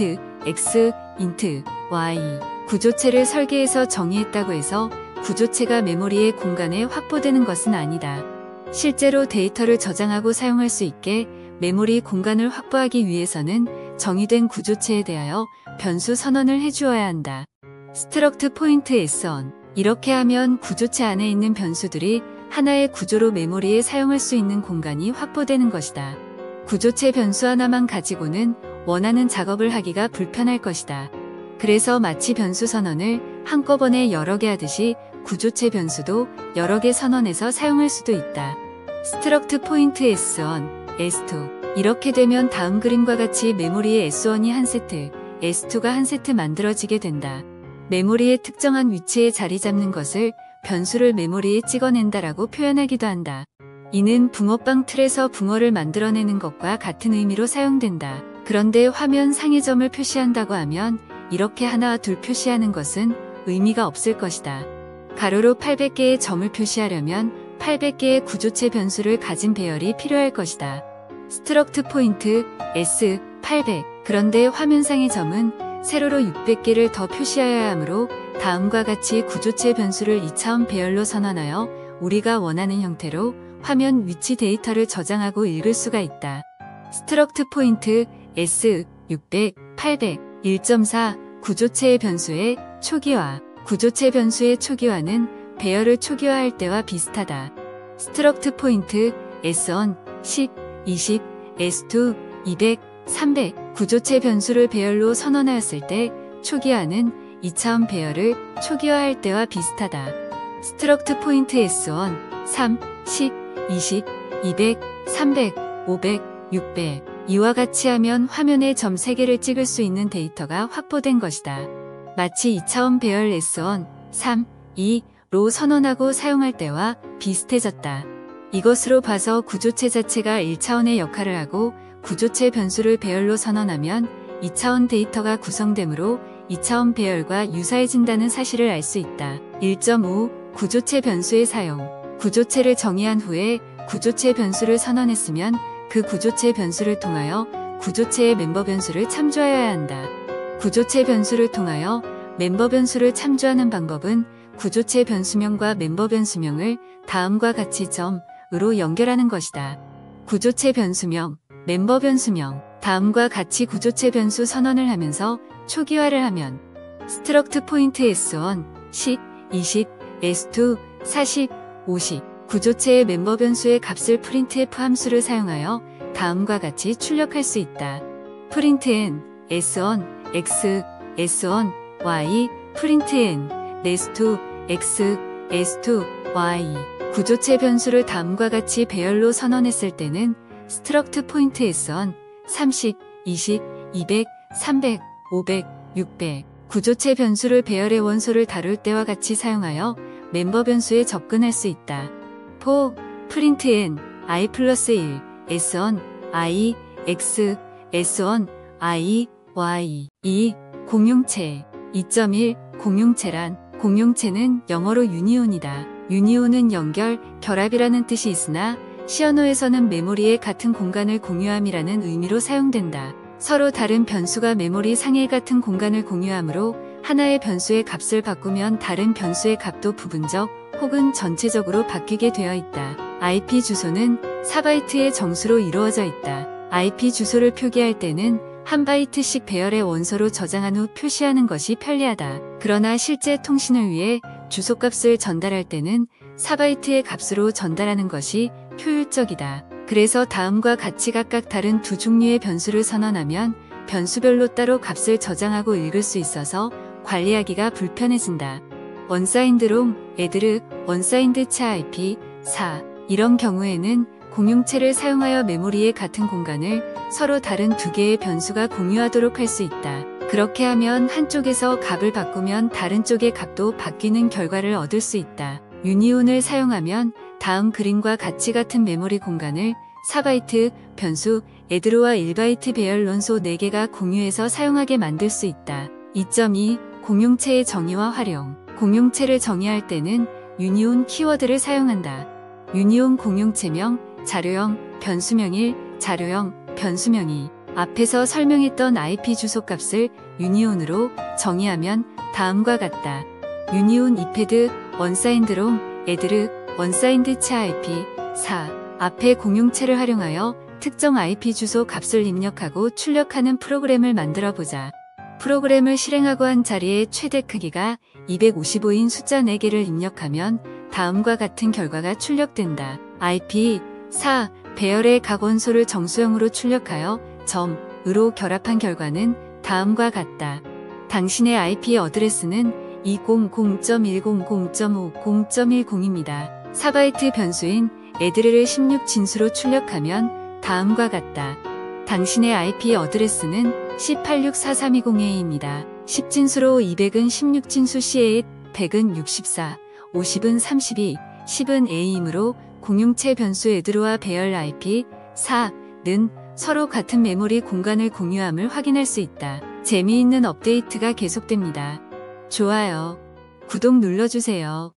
x, int, y. 구조체를 설계해서 정의했다고 해서 구조체가 메모리의 공간에 확보되는 것은 아니다. 실제로 데이터를 저장하고 사용할 수 있게 메모리 공간을 확보하기 위해서는 정의된 구조체에 대하여 변수 선언을 해주어야 한다. struct point s1. 이렇게 하면 구조체 안에 있는 변수들이 하나의 구조로 메모리에 사용할 수 있는 공간이 확보되는 것이다. 구조체 변수 하나만 가지고는 원하는 작업을 하기가 불편할 것이다. 그래서 마치 변수 선언을 한꺼번에 여러 개 하듯이 구조체 변수도 여러 개 선언해서 사용할 수도 있다. struct point s1, s2. 이렇게 되면 다음 그림과 같이 메모리의 s1이 한 세트, s2가 한 세트 만들어지게 된다. 메모리의 특정한 위치에 자리 잡는 것을 변수를 메모리에 찍어낸다라고 표현하기도 한다. 이는 붕어빵 틀에서 붕어를 만들어내는 것과 같은 의미로 사용된다. 그런데 화면 상의 점을 표시한다고 하면 이렇게 하나 둘 표시하는 것은 의미가 없을 것이다. 가로로 800개의 점을 표시하려면 800개의 구조체 변수를 가진 배열이 필요할 것이다. struct point s 800. 그런데 화면상의 점은 세로로 600개를 더 표시하여야 하므로 다음과 같이 구조체 변수를 2차원 배열로 선언하여 우리가 원하는 형태로 화면 위치 데이터를 저장하고 읽을 수가 있다. struct point s 600, 800, 1.4 구조체의 변수의 초기화. 구조체 변수의 초기화는 배열을 초기화할 때와 비슷하다. struct point s1, 10, 20, s2, 200, 300 구조체 변수를 배열로 선언하였을 때 초기화는 2차원 배열을 초기화할 때와 비슷하다. struct point s1, 3, 10, 20, 200, 300, 500, 600 이와 같이 하면 화면에 점 3개를 찍을 수 있는 데이터가 확보된 것이다. 마치 2차원 배열 s1, 3, 2로 선언하고 사용할 때와 비슷해졌다. 이것으로 봐서 구조체 자체가 1차원의 역할을 하고 구조체 변수를 배열로 선언하면 2차원 데이터가 구성되므로 2차원 배열과 유사해진다는 사실을 알 수 있다. 1.5 구조체 변수의 사용. 구조체를 정의한 후에 구조체 변수를 선언했으면 그 구조체 변수를 통하여 구조체의 멤버 변수를 참조하여야 한다. 구조체 변수를 통하여 멤버 변수를 참조하는 방법은 구조체 변수명과 멤버 변수명을 다음과 같이 점으로 연결하는 것이다. 구조체 변수명, 멤버 변수명, 다음과 같이 구조체 변수 선언을 하면서 초기화를 하면 struct point s1, 10, 20, s2, 40, 50 구조체의 멤버 변수의 값을 printf 함수를 사용하여 다음과 같이 출력할 수 있다. printn s1, x, s1, y, printn s2, x, s2, y 구조체 변수를 다음과 같이 배열로 선언했을 때는 struct point s1, 30, 20, 200, 300, 500, 600 구조체 변수를 배열의 원소를 다룰 때와 같이 사용하여 멤버 변수에 접근할 수 있다. for printn i 플러스 1 s1 i x s1 i y 2 공용체 2.1 공용체란 공용체는 영어로 유니온이다. 유니온은 연결, 결합이라는 뜻이 있으나 시어노에서는 메모리의 같은 공간을 공유함이라는 의미로 사용된다. 서로 다른 변수가 메모리 상에 같은 공간을 공유하므로 하나의 변수의 값을 바꾸면 다른 변수의 값도 부분적 혹은 전체적으로 바뀌게 되어 있다. IP 주소는 4바이트의 정수로 이루어져 있다. IP 주소를 표기할 때는 1바이트씩 배열의 원소로 저장한 후 표시하는 것이 편리하다. 그러나 실제 통신을 위해 주소값을 전달할 때는 4바이트의 값으로 전달하는 것이 효율적이다. 그래서 다음과 같이 각각 다른 두 종류의 변수를 선언하면 변수별로 따로 값을 저장하고 읽을 수 있어서 관리하기가 불편해진다. unsigned long, add, unsigned chip, 4 이런 경우에는 공용체를 사용하여 메모리의 같은 공간을 서로 다른 두 개의 변수가 공유하도록 할 수 있다. 그렇게 하면 한쪽에서 값을 바꾸면 다른 쪽의 값도 바뀌는 결과를 얻을 수 있다. 유니온을 사용하면 다음 그림과 같이 같은 메모리 공간을 4바이트 변수 add와 1바이트 배열 원소 4개가 공유해서 사용하게 만들 수 있다. 2.2 공용체의 정의와 활용. 공용체를 정의할 때는 유니온 키워드를 사용한다. 유니온 공용체명, 자료형, 변수명 1, 자료형, 변수명 2. 앞에서 설명했던 IP 주소 값을 유니온으로 정의하면 다음과 같다. 유니온 이패드 언사인드롬 애드르 언사인드 체 IP 4. 앞에 공용체를 활용하여 특정 IP 주소 값을 입력하고 출력하는 프로그램을 만들어 보자. 프로그램을 실행하고 한 자리의 최대 크기가 255인 숫자 4개를 입력하면 다음과 같은 결과가 출력된다. IP 4. 배열의 각 원소를 정수형으로 출력하여 점으로 결합한 결과는 다음과 같다. 당신의 IP 어드레스는 200.100.50.10입니다. 4바이트 변수인 애드르를 16 진수로 출력하면 다음과 같다. 당신의 IP 어드레스는 C864320A입니다. 10진수로 200은 16진수 C8, 100은 64, 50은 32, 10은 A이므로 공용체 변수 애드르와 배열 IP 4는 서로 같은 메모리 공간을 공유함을 확인할 수 있다. 재미있는 업데이트가 계속됩니다. 좋아요, 구독 눌러주세요.